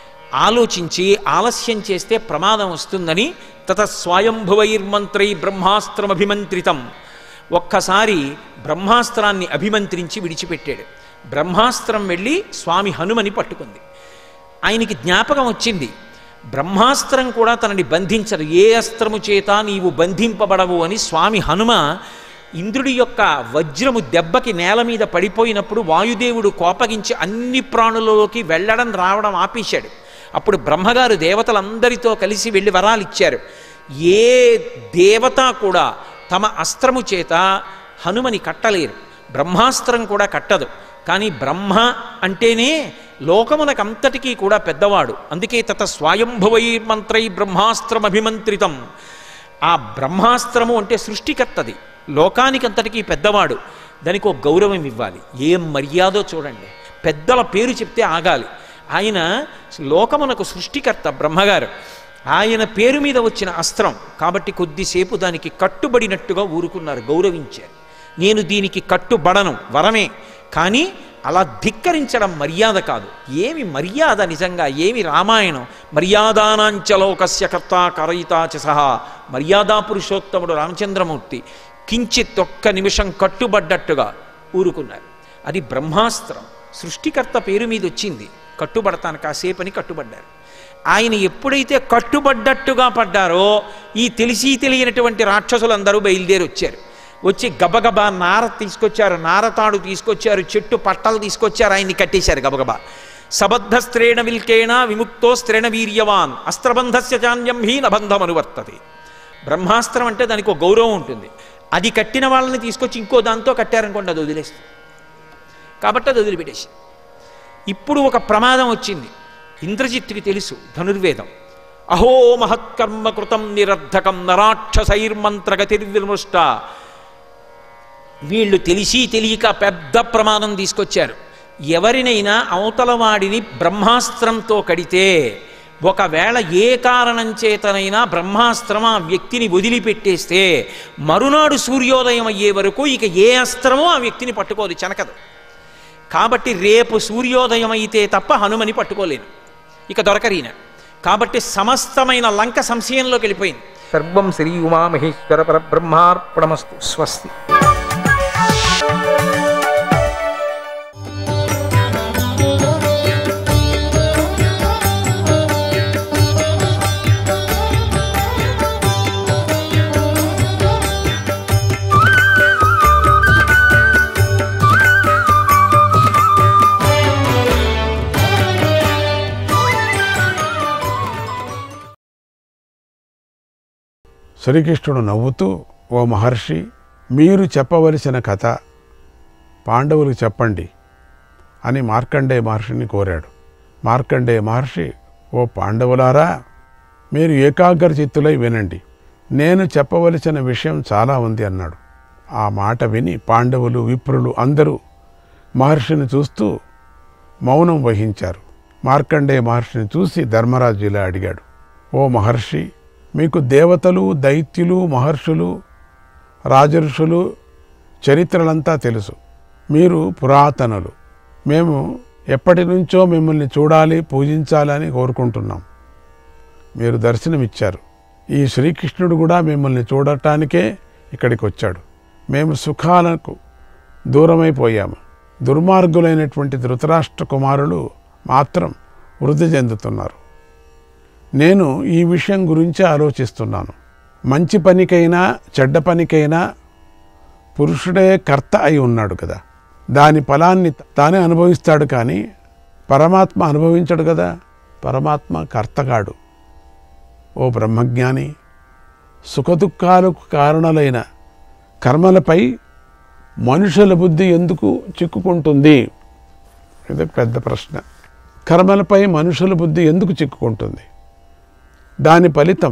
Speaker 8: ఆలోచించి ఆలస్యం చేస్తే ప్రమాదం వస్తుందని తత స్వయంభువైర్మంత్రై బ్రహ్మాస్త్రమభిమంత్రితం, ఒక్కసారి బ్రహ్మాస్త్రాన్ని అభిమంత్రించి విడిచిపెట్టాడు. బ్రహ్మాస్త్రం వెళ్ళి స్వామి హనుమని పట్టుకుంది. ఆయనకి జ్ఞాపకం వచ్చింది, బ్రహ్మాస్త్రం కూడా తనని బంధించదు. ఏ అస్త్రము చేత నీవు బంధింపబడవు అని స్వామి హనుమ ఇంద్రుడి యొక్క వజ్రము దెబ్బకి నేల మీద పడిపోయినప్పుడు వాయుదేవుడు కోపగించి అన్ని ప్రాణులలోకి వెళ్ళడం రావడం ఆపేశాడు. అప్పుడు బ్రహ్మగారు దేవతలందరితో కలిసి వెళ్ళి వరాలు ఇచ్చారు. ఏ దేవత కూడా తమ అస్త్రము చేత హనుమని కట్టలేరు, బ్రహ్మాస్త్రం కూడా కట్టదు. కానీ బ్రహ్మ అంటేనే లోకమునకంతటికీ కూడా పెద్దవాడు. అందుకే తత స్వయంభువైర్మంత్రై బ్రహ్మాస్త్రమభిమంత్రితం. ఆ బ్రహ్మాస్త్రము అంటే సృష్టికర్తది, లోకానికంతటికీ పెద్దవాడు. దానికి ఒక గౌరవం ఇవ్వాలి. ఏం మర్యాదో చూడండి. పెద్దల పేరు చెప్తే ఆగాలి. ఆయన లోకమునకు సృష్టికర్త బ్రహ్మగారు. ఆయన పేరు మీద వచ్చిన అస్త్రం కాబట్టి కొద్దిసేపు దానికి కట్టుబడినట్టుగా ఊరుకున్నారు, గౌరవించారు. నేను దీనికి కట్టుబడను, వరమే, కానీ అలా ధిక్కరించడం మర్యాద కాదు. ఏమి మర్యాద నిజంగా, ఏమి రామాయణం. మర్యాదానాంచలోకస్య కర్త కరయితా చ సహా. మర్యాదా పురుషోత్తముడు రామచంద్రమూర్తి కించిత్ ఒక్క నిమిషం కట్టుబడ్డట్టుగా ఊరుకున్నారు. అది బ్రహ్మాస్త్రం. సృష్టికర్త పేరు మీద వచ్చింది, కట్టుబడతాను కాసేపని కట్టుబడ్డారు. ఆయన ఎప్పుడైతే కట్టుబడ్డట్టుగా పడ్డారో ఈ తెలిసి తెలియనటువంటి రాక్షసులందరూ బయలుదేరి వచ్చారు. వచ్చి గబగబా నార తీసుకొచ్చారు, నారతాడు తీసుకొచ్చారు, చెట్టు పట్టలు తీసుకొచ్చారు, ఆయన్ని కట్టేశారు గబగబా. సబద్ధ స్త్రేణ విల్కేణ విముక్తో స్త్రేణ వీర్యవాన్ అస్త్రబంధస్య చాన్యం హీ నబంధం అనువర్తతే. బ్రహ్మాస్త్రం అంటే దానికి ఒక గౌరవం ఉంటుంది. అది కట్టిన వాళ్ళని తీసుకొచ్చి ఇంకో దాంతో కట్టారనుకోండి, అది వదిలేస్తుంది. కాబట్టి అది వదిలిపెట్టేసి. ఇప్పుడు ఒక ప్రమాదం వచ్చింది. ఇంద్రజిత్తుకి తెలుసు ధనుర్వేదం. అహో మహత్కర్మ కృతం నిరర్ధకం నరాక్షసైర్మంత్రగతిర్విమృష్ట. వీళ్ళు తెలిసి తెలియక పెద్ద ప్రమాదం తీసుకొచ్చారు. ఎవరినైనా అవతల వాడిని బ్రహ్మాస్త్రంతో కడితే ఒకవేళ ఏ కారణం చేతనైనా బ్రహ్మాస్త్రం ఆ వ్యక్తిని వదిలిపెట్టేస్తే మరునాడు సూర్యోదయం అయ్యే వరకు ఇక ఏ అస్త్రమో ఆ వ్యక్తిని పట్టుకోదు, చెనకదు. కాబట్టి రేపు సూర్యోదయం అయితే తప్ప హనుమని పట్టుకోలేను, ఇక దొరకరీన. కాబట్టి సమస్తమైన లంక సంశయంలోకి వెళ్ళిపోయింది.
Speaker 9: సర్వం శ్రీ ఉమామహేశ్వర పరబ్రహ్మార్పణమస్తు. స్వస్తి.
Speaker 10: శ్రీకృష్ణుడు నవ్వుతూ, ఓ మహర్షి, మీరు చెప్పవలసిన కథ పాండవులకు చెప్పండి అని మార్కండేయ మహర్షిని కోరాడు. మార్కండేయ మహర్షి, ఓ పాండవులారా, మీరు ఏకాగ్ర చిత్తులై వినండి, నేను చెప్పవలసిన విషయం చాలా ఉంది అన్నాడు. ఆ మాట విని పాండవులు, విప్రులు అందరూ మహర్షిని చూస్తూ మౌనం వహించారు. మార్కండేయ మహర్షిని చూసి ధర్మరాజు ఇలా అడిగాడు, ఓ మహర్షి, మీకు దేవతలు, దైత్యులు, మహర్షులు, రాజర్షులు చరిత్రలంతా తెలుసు. మీరు పురాతనులు. మేము ఎప్పటి నుంచో మిమ్మల్ని చూడాలి, పూజించాలని కోరుకుంటున్నాం. మీరు దర్శనమిచ్చారు. ఈ శ్రీకృష్ణుడు కూడా మిమ్మల్ని చూడటానికే ఇక్కడికి వచ్చాడు. మేము సుఖాలకు దూరమైపోయాము. దుర్మార్గులైనటువంటి ధృతరాష్ట్ర కుమారులు మాత్రం వృద్ధి చెందుతున్నారు. నేను ఈ విషయం గురించి ఆలోచిస్తున్నాను. మంచి పనికైనా చెడ్డ పనికైనా పురుషుడే కర్త అయి ఉన్నాడు కదా, దాని ఫలాన్ని తానే అనుభవిస్తాడు, కానీ పరమాత్మ అనుభవించడు కదా. పరమాత్మ కర్తగాడు. ఓ బ్రహ్మజ్ఞాని, సుఖదుఖాలకు కారణాలైన కర్మలపై మనుషుల బుద్ధి ఎందుకు చిక్కుకుంటుంది? ఇది పెద్ద ప్రశ్న. కర్మలపై మనుషుల బుద్ధి ఎందుకు చిక్కుకుంటుంది? దాని ఫలితం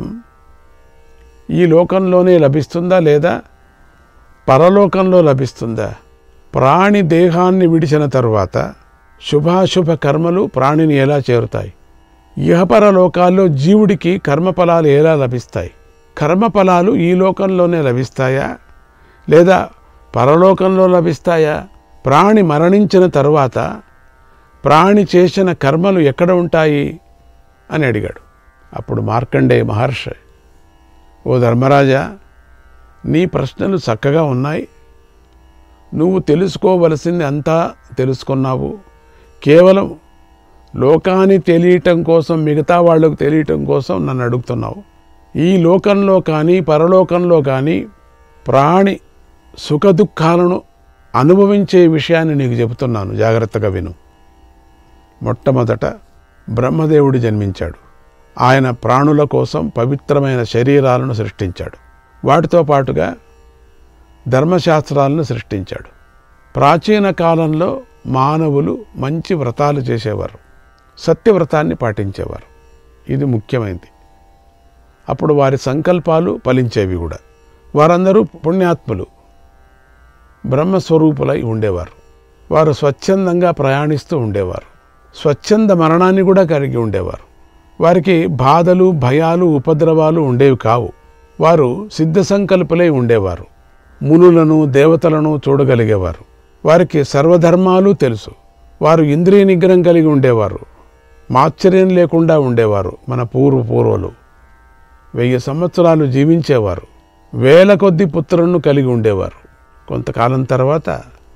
Speaker 10: ఈ లోకంలోనే లభిస్తుందా లేదా పరలోకంలో లభిస్తుందా? ప్రాణి దేహాన్ని విడిచిన తరువాత శుభాశుభ కర్మలు ప్రాణిని ఎలా చేరుతాయి? ఇహపర లోకాల్లో జీవుడికి కర్మఫలాలు ఎలా లభిస్తాయి? కర్మఫలాలు ఈ లోకంలోనే లభిస్తాయా లేదా పరలోకంలో లభిస్తాయా? ప్రాణి మరణించిన తరువాత ప్రాణి చేసిన కర్మలు ఎక్కడ ఉంటాయి అని అడిగాడు. అప్పుడు మార్కండేయ మహర్షి, ఓ ధర్మరాజా, నీ ప్రశ్నలు చక్కగా ఉన్నాయి. నువ్వు తెలుసుకోవలసింది అంతా తెలుసుకున్నావు. కేవలం లోకాన్ని తెలియటం కోసం, మిగతా వాళ్ళకు తెలియటం కోసం నన్ను అడుగుతున్నావు. ఈ లోకంలో కానీ పరలోకంలో కానీ ప్రాణి సుఖదుఖాలను అనుభవించే విషయాన్ని నీకు చెబుతున్నాను, జాగ్రత్తగా విను. మొట్టమొదట బ్రహ్మదేవుడు జన్మించాడు. ఆయన ప్రాణుల కోసం పవిత్రమైన శరీరాలను సృష్టించాడు. వాటితో పాటుగా ధర్మశాస్త్రాలను సృష్టించాడు. ప్రాచీన కాలంలో మానవులు మంచి వ్రతాలు చేసేవారు, సత్యవ్రతాన్ని పాటించేవారు. ఇది ముఖ్యమైనది. అప్పుడు వారి సంకల్పాలు ఫలించేవి కూడా. వారందరూ పుణ్యాత్ములు, బ్రహ్మస్వరూపులై ఉండేవారు. వారు స్వచ్ఛందంగా ప్రయాణిస్తూ ఉండేవారు. స్వచ్ఛంద మరణాన్ని కూడా కలిగి ఉండేవారు. వారికి బాధలు, భయాలు, ఉపద్రవాలు ఉండేవి కావు. వారు సిద్ధ సంకల్పులై ఉండేవారు. మునులను, దేవతలను చూడగలిగేవారు. వారికి సర్వధర్మాలు తెలుసు. వారు ఇంద్రియ నిగ్రహం కలిగి ఉండేవారు. మాశ్చర్యం లేకుండా ఉండేవారు. మన పూర్వ పూర్వలు వెయ్యి సంవత్సరాలు జీవించేవారు. వేల కొద్ది పుత్రులను కలిగి ఉండేవారు. కొంతకాలం తర్వాత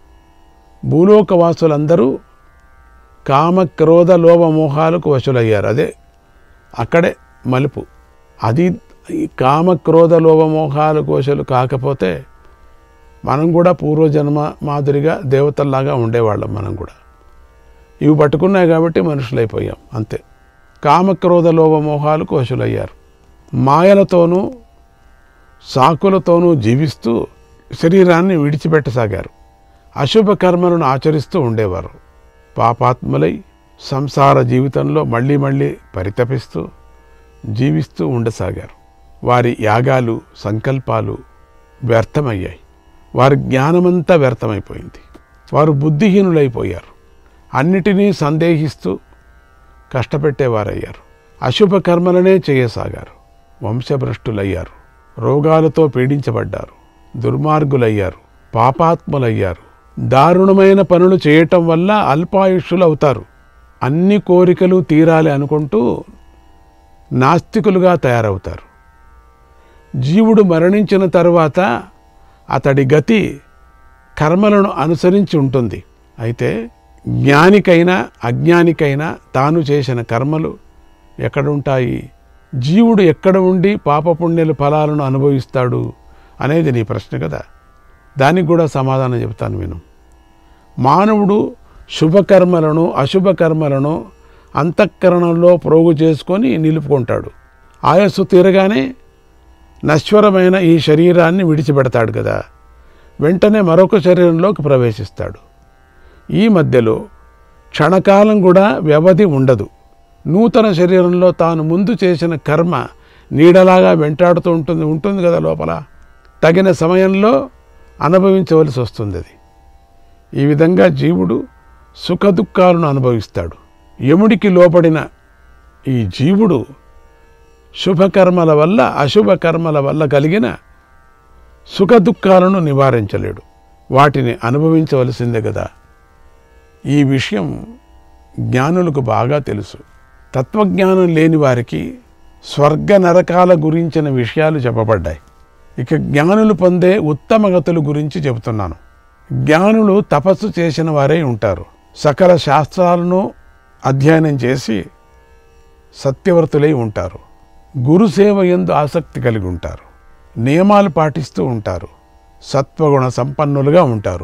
Speaker 10: భూలోకవాసులందరూ కామ, క్రోధ, లోభ, మోహాలకు వశులయ్యారు. అదే అక్కడే మలుపు. అది ఈ కామ, క్రోధ, లోభ, మోహాలకు వశులు కాకపోతే మనం కూడా పూర్వజన్మ మాదిరిగా దేవతల్లాగా ఉండేవాళ్ళం. మనం కూడా ఇవి పట్టుకున్నాయి కాబట్టి మనుషులైపోయాం, అంతే. కామక్రోధ లోభ మోహాలకు వశులయ్యారు. మాయలతోనూ సాకులతోనూ జీవిస్తూ శరీరాన్ని విడిచిపెట్టసాగారు. అశుభ కర్మలను ఆచరిస్తూ ఉండేవారు. పాపాత్ములై సంసార జీవితంలో మళ్ళీ మళ్ళీ పరితపిస్తూ జీవిస్తూ ఉండసాగారు. వారి యాగాలు, సంకల్పాలు వ్యర్థమయ్యాయి. వారి జ్ఞానమంతా వ్యర్థమైపోయింది. వారు బుద్ధిహీనులైపోయారు. అన్నిటినీ సందేహిస్తూ కష్టపెట్టేవారయ్యారు. అశుభ కర్మలనే చేయసాగారు. వంశభ్రష్టులయ్యారు. రోగాలతో పీడించబడ్డారు. దుర్మార్గులయ్యారు. పాపాత్ములయ్యారు. దారుణమైన పనులు చేయటం వల్ల అల్పాయుష్యులు అవుతారు. అన్ని కోరికలు తీరాలి అనుకుంటూ నాస్తికులుగా తయారవుతారు. జీవుడు మరణించిన తరువాత అతడి గతి కర్మలను అనుసరించి ఉంటుంది. అయితే జ్ఞానికైనా అజ్ఞానికైనా తాను చేసిన కర్మలు ఎక్కడుంటాయి? జీవుడు ఎక్కడ ఉండి పాపపుణ్యాల ఫలాలను అనుభవిస్తాడు అనేది నీ ప్రశ్న కదా. దానికి కూడా సమాధానం చెబుతాను విను. మానవుడు శుభకర్మలను అశుభకర్మలను అంతఃకరణంలో ప్రోగు చేసుకొని నిలుపుకుంటాడు. ఆయస్సు తీరగానే నశ్వరమైన ఈ శరీరాన్ని విడిచిపెడతాడు కదా, వెంటనే మరొక శరీరంలోకి ప్రవేశిస్తాడు. ఈ మధ్యలో క్షణకాలం కూడా వ్యవధి ఉండదు. నూతన శరీరంలో తాను ముందు చేసిన కర్మ నీడలాగా వెంటాడుతూ ఉంటుంది ఉంటుంది కదా లోపల. తగిన సమయంలో అనుభవించవలసి వస్తుంది అది. ఈ విధంగా జీవుడు సుఖదుఖాలను అనుభవిస్తాడు. యముడికి లోపడిన ఈ జీవుడు శుభకర్మల వల్ల అశుభ కర్మల వల్ల కలిగిన సుఖదుఖాలను నివారించలేడు, వాటిని అనుభవించవలసిందే కదా. ఈ విషయం జ్ఞానులకు బాగా తెలుసు. తత్వజ్ఞానం లేని వారికి స్వర్గ నరకాల గురించిన విషయాలు చెప్పబడ్డాయి. ఇక జ్ఞానులు పొందే ఉత్తమ గతుల గురించి చెబుతున్నాను. జ్ఞానులు తపస్సు చేసిన వారే ఉంటారు. సకల శాస్త్రాలను అధ్యయనం చేసి సత్యవర్తులై ఉంటారు. గురుసేవ యందు ఆసక్తి కలిగి ఉంటారు. నియమాలు పాటిస్తూ ఉంటారు. సత్వగుణ సంపన్నులుగా ఉంటారు.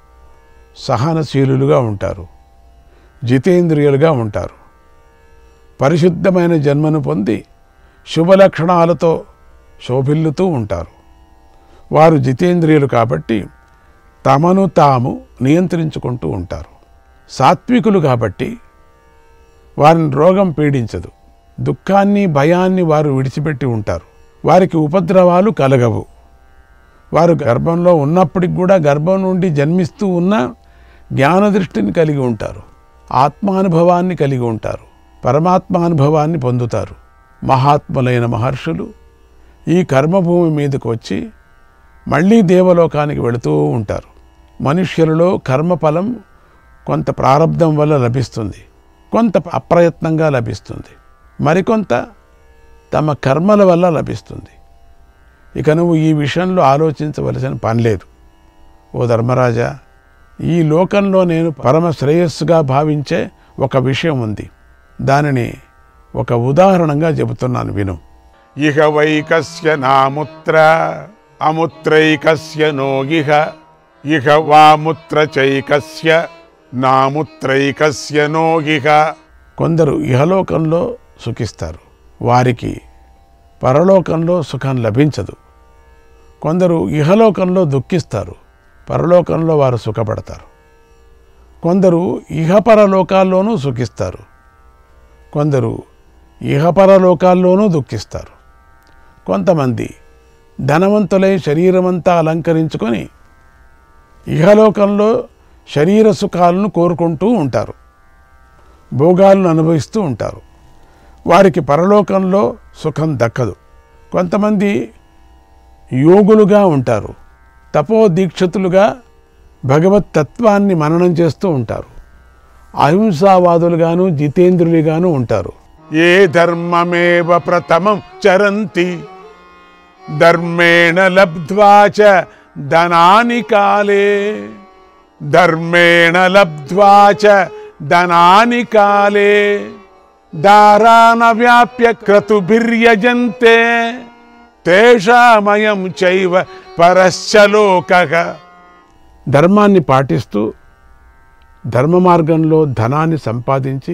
Speaker 10: సహనశీలులుగా ఉంటారు. జితేంద్రియులుగా ఉంటారు. పరిశుద్ధమైన జన్మను పొంది శుభలక్షణాలతో శోభిల్లుతూ ఉంటారు. వారు జితేంద్రియులు కాబట్టి తమను తాము నియంత్రించుకుంటూ ఉంటారు. సాత్వికులు కాబట్టి వారిని రోగం పీడించదు. దుఃఖాన్ని భయాన్ని వారు విడిచిపెట్టి ఉంటారు. వారికి ఉపద్రవాలు కలగవు. వారు గర్భంలో ఉన్నప్పటికి కూడా గర్భం నుండి జన్మిస్తూ ఉన్న జ్ఞానదృష్టిని కలిగి ఉంటారు. ఆత్మానుభవాన్ని కలిగి ఉంటారు. పరమాత్మానుభవాన్ని పొందుతారు. మహాత్ములైన మహర్షులు ఈ కర్మభూమి మీదకు వచ్చి మళ్ళీ దేవలోకానికి వెళుతూ ఉంటారు. మనుష్యులలో కర్మఫలం కొంత ప్రారబ్ధం వల్ల లభిస్తుంది, కొంత అప్రయత్నంగా లభిస్తుంది, మరికొంత తమ కర్మల వల్ల లభిస్తుంది. ఇక నువ్వు ఈ విషయంలో ఆలోచించవలసిన పని లేదు. ఓ ధర్మరాజా, ఈ లోకంలో నేను పరమ శ్రేయస్సుగా భావించే ఒక విషయం ఉంది. దానిని ఒక ఉదాహరణంగా చెబుతున్నాను, విను. ఇహ వైకస్య నాముత్ర అముత్రైకస్య నోగిహ ఇహ వాముత్ర చైకస్య నాముత్రైకస్య నోగిహ. కొందరు ఇహలోకంలో సుఖిస్తారు, వారికి పరలోకంలో సుఖం లభించదు. కొందరు ఇహలోకంలో దుఃఖిస్తారు, పరలోకంలో వారు సుఖపడతారు. కొందరు ఇహపరలోకాల్లోనూ సుఖిస్తారు, కొందరు ఇహపరలోకాల్లోనూ దుఃఖిస్తారు. కొంతమంది ధనవంతులై శరీరమంతా అలంకరించుకొని ఇహలోకంలో శరీర సుఖాలను కోరుకుంటూ ఉంటారు, భోగాలను అనుభవిస్తూ ఉంటారు. వారికి పరలోకంలో సుఖం దక్కదు. కొంతమంది యోగులుగా ఉంటారు, తపోదీక్షితులుగా భగవత్ తత్వాన్ని మననం చేస్తూ ఉంటారు. అహింసావాదులుగాను జితేంద్రులుగాను ఉంటారు. ఏ ధర్మమేవ ప్రథమం చరంతి ధర్మేణ లబ్ధ్వా చ ధనాని కాలే ధర్మేణ లబ్ధ్వా చ ధనాని కాలే దారాన వ్యాప్య క్రతుభిర్యజంతే తేషామయం చైవ పరశ్చ లోకః. ధర్మాన్ని పాటిస్తూ ధర్మ మార్గంలో ధనాన్ని సంపాదించి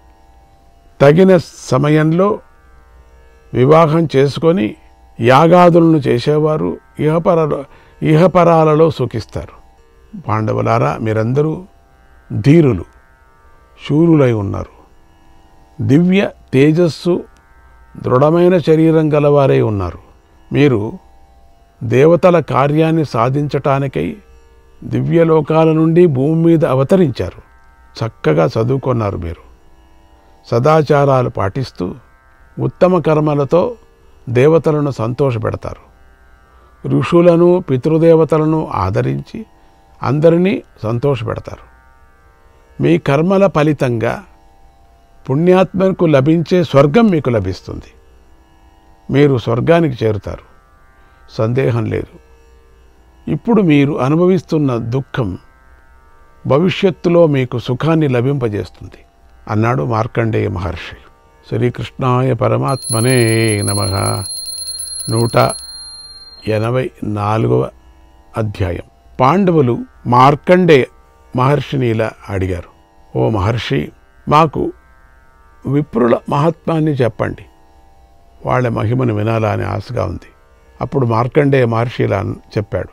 Speaker 10: తగిన సమయంలో వివాహం చేసుకొని యాగాదులను చేసేవారు ఇహపర ఇహపరాలలో సుఖిస్తారు. పాండవులారా, మీరందరూ ధీరులు, శూరులై ఉన్నారు. దివ్య తేజస్సు, దృఢమైన శరీరం గలవారై ఉన్నారు. మీరు దేవతల కార్యాన్ని సాధించటానికై దివ్యలోకాల నుండి భూమి మీద అవతరించారు. చక్కగా చదువుకున్నారు. మీరు సదాచారాలు పాటిస్తూ ఉత్తమ కర్మలతో దేవతలను సంతోషపెడతారు. ఋషులను పితృదేవతలను ఆదరించి అందరినీ సంతోషపెడతారు. మీ కర్మల ఫలితంగా పుణ్యాత్మకు లభించే స్వర్గం మీకు లభిస్తుంది. మీరు స్వర్గానికి చేరుతారు, సందేహం లేదు. ఇప్పుడు మీరు అనుభవిస్తున్న దుఃఖం భవిష్యత్తులో మీకు సుఖాన్ని లభింపజేస్తుంది అన్నాడు మార్కండేయ మహర్షి. శ్రీకృష్ణాయ పరమాత్మనే నమః. నూట ఎనభై నాలుగవ అధ్యాయం. పాండవులు మార్కండేయ మహర్షిని ఇలా అడిగారు, ఓ మహర్షి, మాకు విప్రుల మహత్వాన్ని చెప్పండి, వాళ్ళ మహిమను వినాలని ఆశగా ఉంది. అప్పుడు మార్కండేయ మహర్షి ఇలా చెప్పాడు,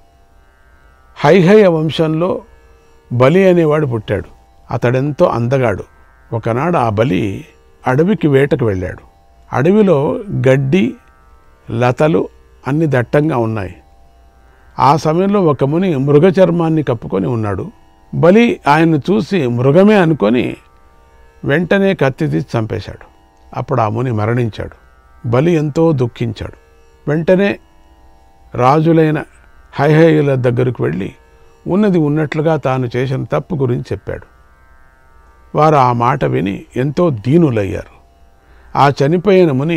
Speaker 10: హైహయ వంశంలో బలి అనేవాడు పుట్టాడు. అతడెంతో అందగాడు. ఒకనాడు ఆ బలి అడవికి వేటకు వెళ్ళాడు. అడవిలో గడ్డి లతలు అన్ని దట్టంగా ఉన్నాయి. ఆ సమయంలో ఒక ముని మృగ చర్మాన్ని కప్పుకొని ఉన్నాడు. బలి ఆయన్ను చూసి మృగమే అనుకొని వెంటనే కత్తి తీసి చంపేశాడు. అప్పుడు ఆ ముని మరణించాడు. బలి ఎంతో దుఃఖించాడు. వెంటనే రాజులైన హైహయుల దగ్గరకు వెళ్ళి ఉన్నది ఉన్నట్లుగా తాను చేసిన తప్పు గురించి చెప్పాడు. వారు ఆ మాట విని ఎంతో దీనులయ్యారు. ఆ చనిపోయిన ముని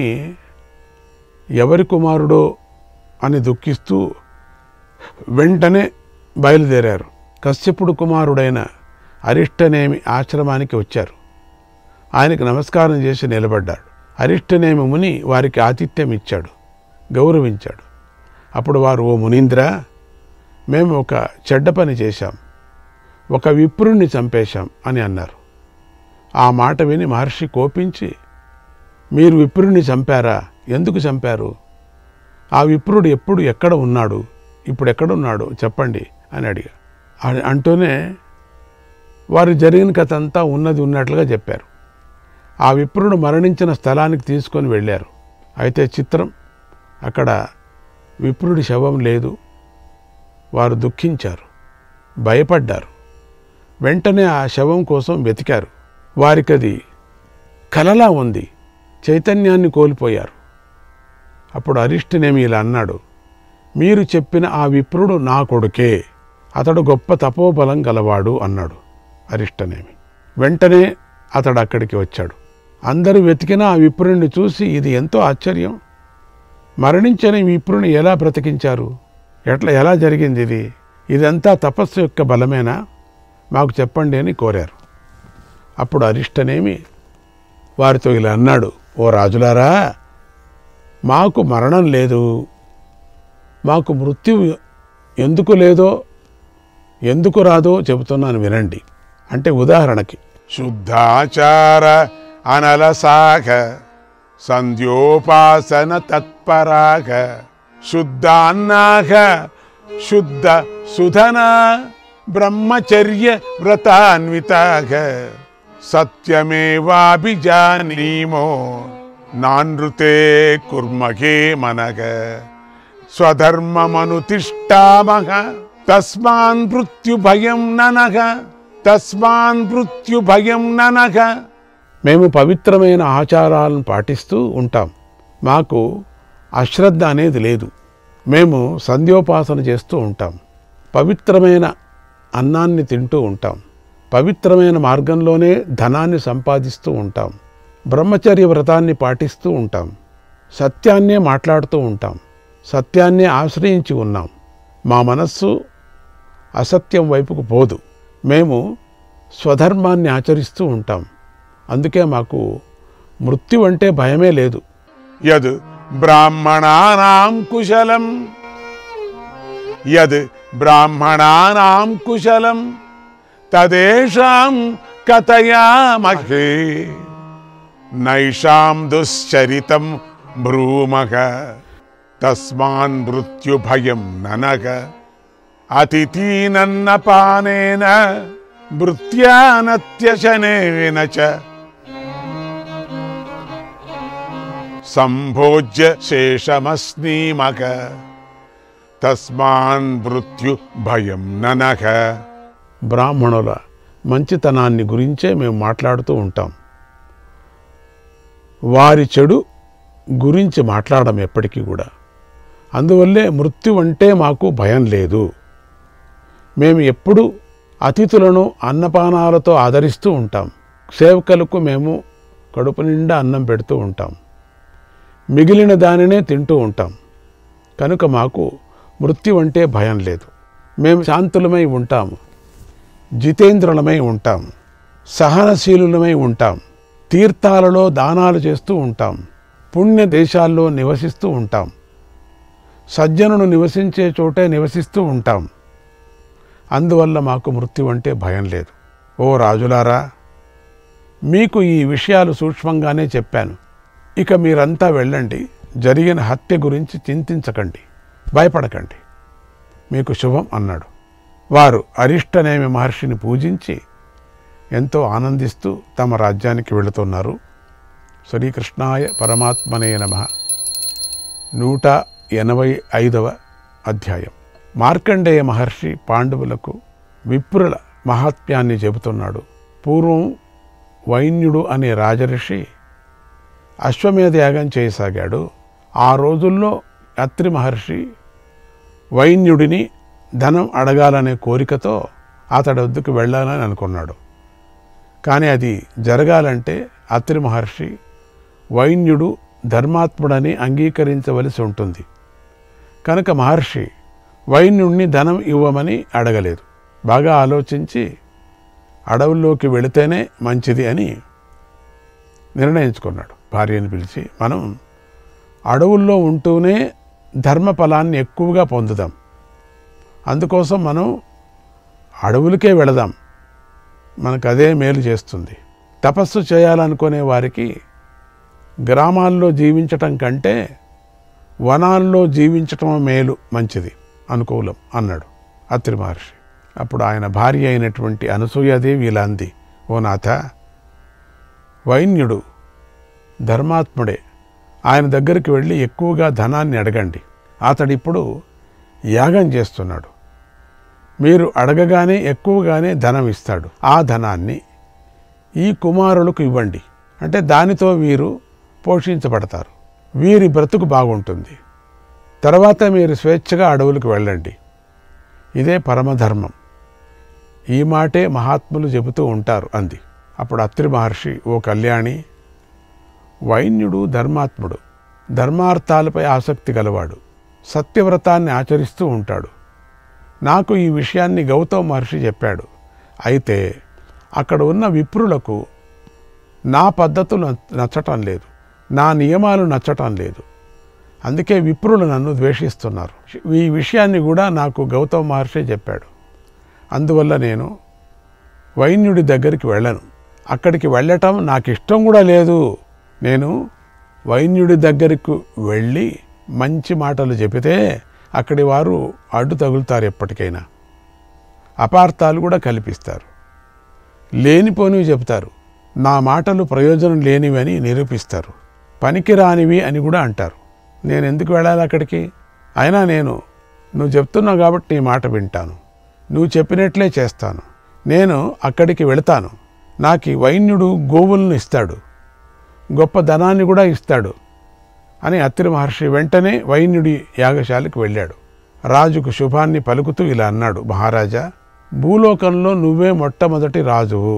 Speaker 10: ఎవరి కుమారుడో అని దుఃఖిస్తూ వెంటనే బయలుదేరారు. కశ్యపుడు కుమారుడైన అరిష్టనేమి ఆశ్రమానికి వచ్చారు. ఆయనకు నమస్కారం చేసి నిలబడ్డాడు. అరిష్టనేమి ముని వారికి ఆతిథ్యం ఇచ్చాడు, గౌరవించాడు. అప్పుడు వారు, ఓ మునీంద్ర, మేము ఒక చెడ్డ పని చేశాం, ఒక విప్రుణ్ణి చంపేశాం అని అన్నారు. ఆ మాట విని మహర్షి కోపించి, మీరు విప్రుణ్ణి చంపారా? ఎందుకు చంపారు? ఆ విప్రుడు ఎప్పుడు ఎక్కడ ఉన్నాడు? ఇప్పుడు ఎక్కడున్నాడు చెప్పండి అని అడిగా. అంటూనే వారు జరిగిన కథ అంతా ఉన్నది ఉన్నట్లుగా చెప్పారు. ఆ విప్రుడు మరణించిన స్థలానికి తీసుకొని వెళ్ళారు. అయితే చిత్రం, అక్కడ విప్రుడి శవం లేదు. వారు దుఃఖించారు, భయపడ్డారు. వెంటనే ఆ శవం కోసం వెతికారు. వారికది కలలా ఉంది, చైతన్యాన్ని కోల్పోయారు. అప్పుడు అరిష్టనేమి ఇలా అన్నాడు, మీరు చెప్పిన ఆ విప్రుడు నా కొడుకే, అతడు గొప్ప తపోబలం గలవాడు అన్నాడు అరిష్టనేమి. వెంటనే అతడు అక్కడికి వచ్చాడు. అందరూ వెతికిన ఆ విప్రుణ్ణి చూసి ఇది ఎంతో ఆశ్చర్యం, మరణించని విప్రుని ఎలా బ్రతికించారు? ఎట్లా ఎలా జరిగింది ఇది? ఇదంతా తపస్సు యొక్క బలమేనా? మాకు చెప్పండి అని కోరారు. అప్పుడు అరిష్టనేమి వారితో ఇలా అన్నాడు, ఓ రాజులారా, మాకు మరణం లేదు. మాకు మృత్యు ఎందుకు లేదో ఎందుకు రాదో చెబుతున్నాను వినండి. అంటే ఉదాహరణకి, శుద్ధాచార అనలసాఖ సంధ్యోపాసన తత్పరాఖ శుద్ధాన్నాఖ శుద్ధ సుధన బ్రహ్మచర్య వ్రతాన్వితాఖ సత్యమేవాభిజానీమో నానృతే కుర్మహే మనగ స్వధర్మమనుతిష్టామః తస్మాన్ మృత్యుభయం ననః తస్మాన్ మృత్యుభయం ననః. మేము పవిత్రమైన ఆచారాలను పాటిస్తూ ఉంటాం. మాకు అశ్రద్ధ అనేది లేదు. మేము సంధ్యోపాసన చేస్తూ ఉంటాం. పవిత్రమైన అన్నాన్ని తింటూ ఉంటాం. పవిత్రమైన మార్గంలోనే ధనాన్ని సంపాదిస్తూ ఉంటాం. బ్రహ్మచర్య వ్రతాన్ని పాటిస్తూ ఉంటాం. సత్యాన్నే మాట్లాడుతూ ఉంటాం. సత్యాన్నే ఆశ్రయించి ఉన్నాం. మా మనస్సు అసత్యం వైపుకు పోదు. మేము స్వధర్మాన్ని ఆచరిస్తూ ఉంటాం. అందుకే మాకు మృత్యు అంటే భయమే లేదు. యద్ బ్రాహ్మణానాం కుశలం యద్ బ్రాహ్మణానాం కుశలం తదేషాం కథయామహే నైషాం దుశ్చరితం బ్రూమః తస్మాన్ మృత్యుభయం ననః అతిథీనన్నపానేన భృత్యానత్యశనేన చ సంభోజ్య శేషమస్నీమః తస్మాన్ మృత్యు భయం ననః. బ్రాహ్మణుల మంచితనాన్ని గురించే మేము మాట్లాడుతూ ఉంటాం. వారి చెడు గురించి మాట్లాడడం ఎప్పటికీ కూడా. అందువల్లే మృత్యు అంటే మాకు భయం లేదు. మేము ఎప్పుడు అతిథులను అన్నపానాలతో ఆదరిస్తూ ఉంటాం. సేవకులకు మేము కడుపు నిండా అన్నం పెడుతూ ఉంటాం. మిగిలిన దానినే తింటూ ఉంటాం. కనుక మాకు మృత్యు అంటే భయం లేదు. మేము శాంతులమై ఉంటాము, జితేంద్రులమై ఉంటాం, సహనశీలులమై ఉంటాం, తీర్థాలలో దానాలు చేస్తూ ఉంటాం, పుణ్య దేశాల్లో నివసిస్తూ ఉంటాం, సజ్జనులు నివసించే చోటే నివసిస్తూ ఉంటాం. అందువల్ల మాకు మృత్యు అంటే భయం లేదు. ఓ రాజులారా, మీకు ఈ విషయాలు సూక్ష్మంగానే చెప్పాను. ఇక మీరంతా వెళ్ళండి. జరిగిన హత్య గురించి చింతించకండి. భయపడకండి, మీకు శుభం అన్నాడు. వారు అరిష్టనేమి మహర్షిని పూజించి ఎంతో ఆనందిస్తూ తమ రాజ్యానికి వెళుతున్నారు. శ్రీకృష్ణాయ పరమాత్మనే నమః. నూట ఎనభై ఐదవ అధ్యాయం. మార్కండేయ మహర్షి పాండవులకు విప్రుల మహాత్మ్యాన్ని చెబుతున్నాడు. పూర్వం వైన్యుడు అనే రాజర్షి అశ్వమేధ యాగం చేయసాగాడు. ఆ రోజుల్లో అత్రి మహర్షి వైన్యుడిని ధనం అడగాలనే కోరికతో అతడి వద్దకు వెళ్ళాలని అనుకున్నాడు. కానీ అది జరగాలంటే అత్రి మహర్షి వైన్యుడు ధర్మాత్ముడని అంగీకరించవలసి ఉంటుంది. కనుక మహర్షి వైన్యుడిని ధనం ఇవ్వమని అడగలేదు. బాగా ఆలోచించి అడవుల్లోకి వెళితేనే మంచిది అని నిర్ణయించుకున్నాడు. భార్యను పిలిచి, మనం అడవుల్లో ఉంటూనే ధర్మ ఫలాన్ని ఎక్కువగా పొందుదాం, అందుకోసం మనం అడవులకే వెళదాం, మనకు అదే మేలు చేస్తుంది. తపస్సు చేయాలనుకునే వారికి గ్రామాల్లో జీవించటం కంటే వనాల్లో జీవించటం మేలు, మంచిది, అనుకూలం అన్నాడు అత్రి మహర్షి. అప్పుడు ఆయన భార్య అయినటువంటి అనసూయాదేవి ఇలా అంది, ఓ నాథ, వైన్యుడు ధర్మాత్ముడే, ఆయన దగ్గరికి వెళ్ళి ఎక్కువగా ధనాన్ని అడగండి. అతడిప్పుడు యాగం చేస్తున్నాడు. మీరు అడగగానే ఎక్కువగానే ధనం ఇస్తాడు. ఆ ధనాన్ని ఈ కుమారులకు ఇవ్వండి, అంటే దానితో వీరు పోషించబడతారు, వీరి బ్రతుకు బాగుంటుంది. తర్వాత మీరు స్వేచ్ఛగా అడవులకు వెళ్ళండి. ఇదే పరమధర్మం. ఈ మాటే మహాత్ములు చెబుతూ ఉంటారు అంది. అప్పుడు అత్రి మహర్షి, ఓ కళ్యాణి, వైన్యుడు ధర్మాత్ముడు, ధర్మార్థాలపై ఆసక్తి గలవాడు, సత్యవ్రతాన్ని ఆచరిస్తూ ఉంటాడు. నాకు ఈ విషయాన్ని గౌతమ మహర్షి చెప్పాడు. అయితే అక్కడ ఉన్న విప్రులకు నా పద్ధతులు నచ్చటం లేదు, నా నియమాలు నచ్చటం లేదు. అందుకే విప్రులు నన్ను ద్వేషిస్తున్నారు. ఈ విషయాన్ని కూడా నాకు గౌతమ మహర్షి చెప్పాడు. అందువల్ల నేను వైన్యుడి దగ్గరికి వెళ్ళను. అక్కడికి వెళ్ళటం నాకు ఇష్టం కూడా లేదు. నేను వైన్యుడి దగ్గరకు వెళ్ళి మంచి మాటలు చెబితే అక్కడి వారు అడ్డు తగులుతారు, ఎప్పటికైనా అపార్థాలు కూడా కల్పిస్తారు, లేనిపోనివి చెబుతారు, నా మాటలు ప్రయోజనం లేనివి అని నిరూపిస్తారు, పనికిరానివి అని కూడా అంటారు. నేను ఎందుకు వెళ్ళాలి అక్కడికి? అయినా నేను నువ్వు చెప్తున్నావు కాబట్టి నీ మాట వింటాను, నువ్వు చెప్పినట్లే చేస్తాను. నేను అక్కడికి వెళతాను. నాకు వైన్యుడు గోవులను ఇస్తాడు, గొప్ప ధనాన్ని కూడా ఇస్తాడు అని అత్రి మహర్షి వెంటనే వైన్యుడి యాగశాలకు వెళ్ళాడు. రాజుకు శుభాన్ని పలుకుతూ ఇలా అన్నాడు, మహారాజా, భూలోకంలో నువ్వే మొట్టమొదటి రాజువు,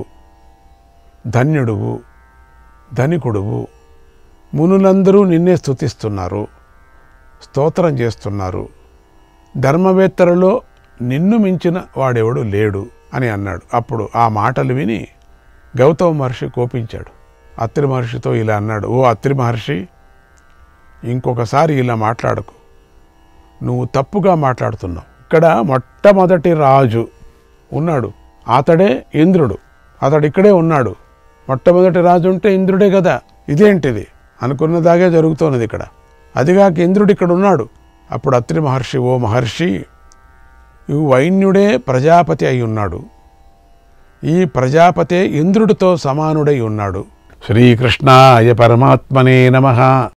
Speaker 10: ధన్యుడువు, ధనికుడువు. మునులందరూ నిన్నే స్తుతిస్తున్నారు, స్తోత్రం చేస్తున్నారు. ధర్మవేత్తలలో నిన్ను మించిన వాడెవడు లేడు అని అన్నాడు. అప్పుడు ఆ మాటలు విని గౌతమ మహర్షి కోపించాడు. అత్రి మహర్షితో ఇలా అన్నాడు, ఓ అత్రి మహర్షి, ఇంకొకసారి ఇలా మాట్లాడకు, నువ్వు తప్పుగా మాట్లాడుతున్నావు. ఇక్కడ మొట్టమొదటి రాజు ఉన్నాడు, అతడే ఇంద్రుడు, అతడు ఇక్కడే ఉన్నాడు. మొట్టమొదటి రాజు ఉంటే ఇంద్రుడే కదా, ఇదేంటిది అనుకున్నదాగే జరుగుతున్నది ఇక్కడ. అదిగాక ఇంద్రుడు ఇక్కడ ఉన్నాడు. అప్పుడు అత్రి మహర్షి, ఓ మహర్షి, ఈ వైన్యుడే ప్రజాపతి అయి ఉన్నాడు, ఈ ప్రజాపతే ఇంద్రుడితో సమానుడై ఉన్నాడు. శ్రీకృష్ణాయ పరమాత్మనే నమః.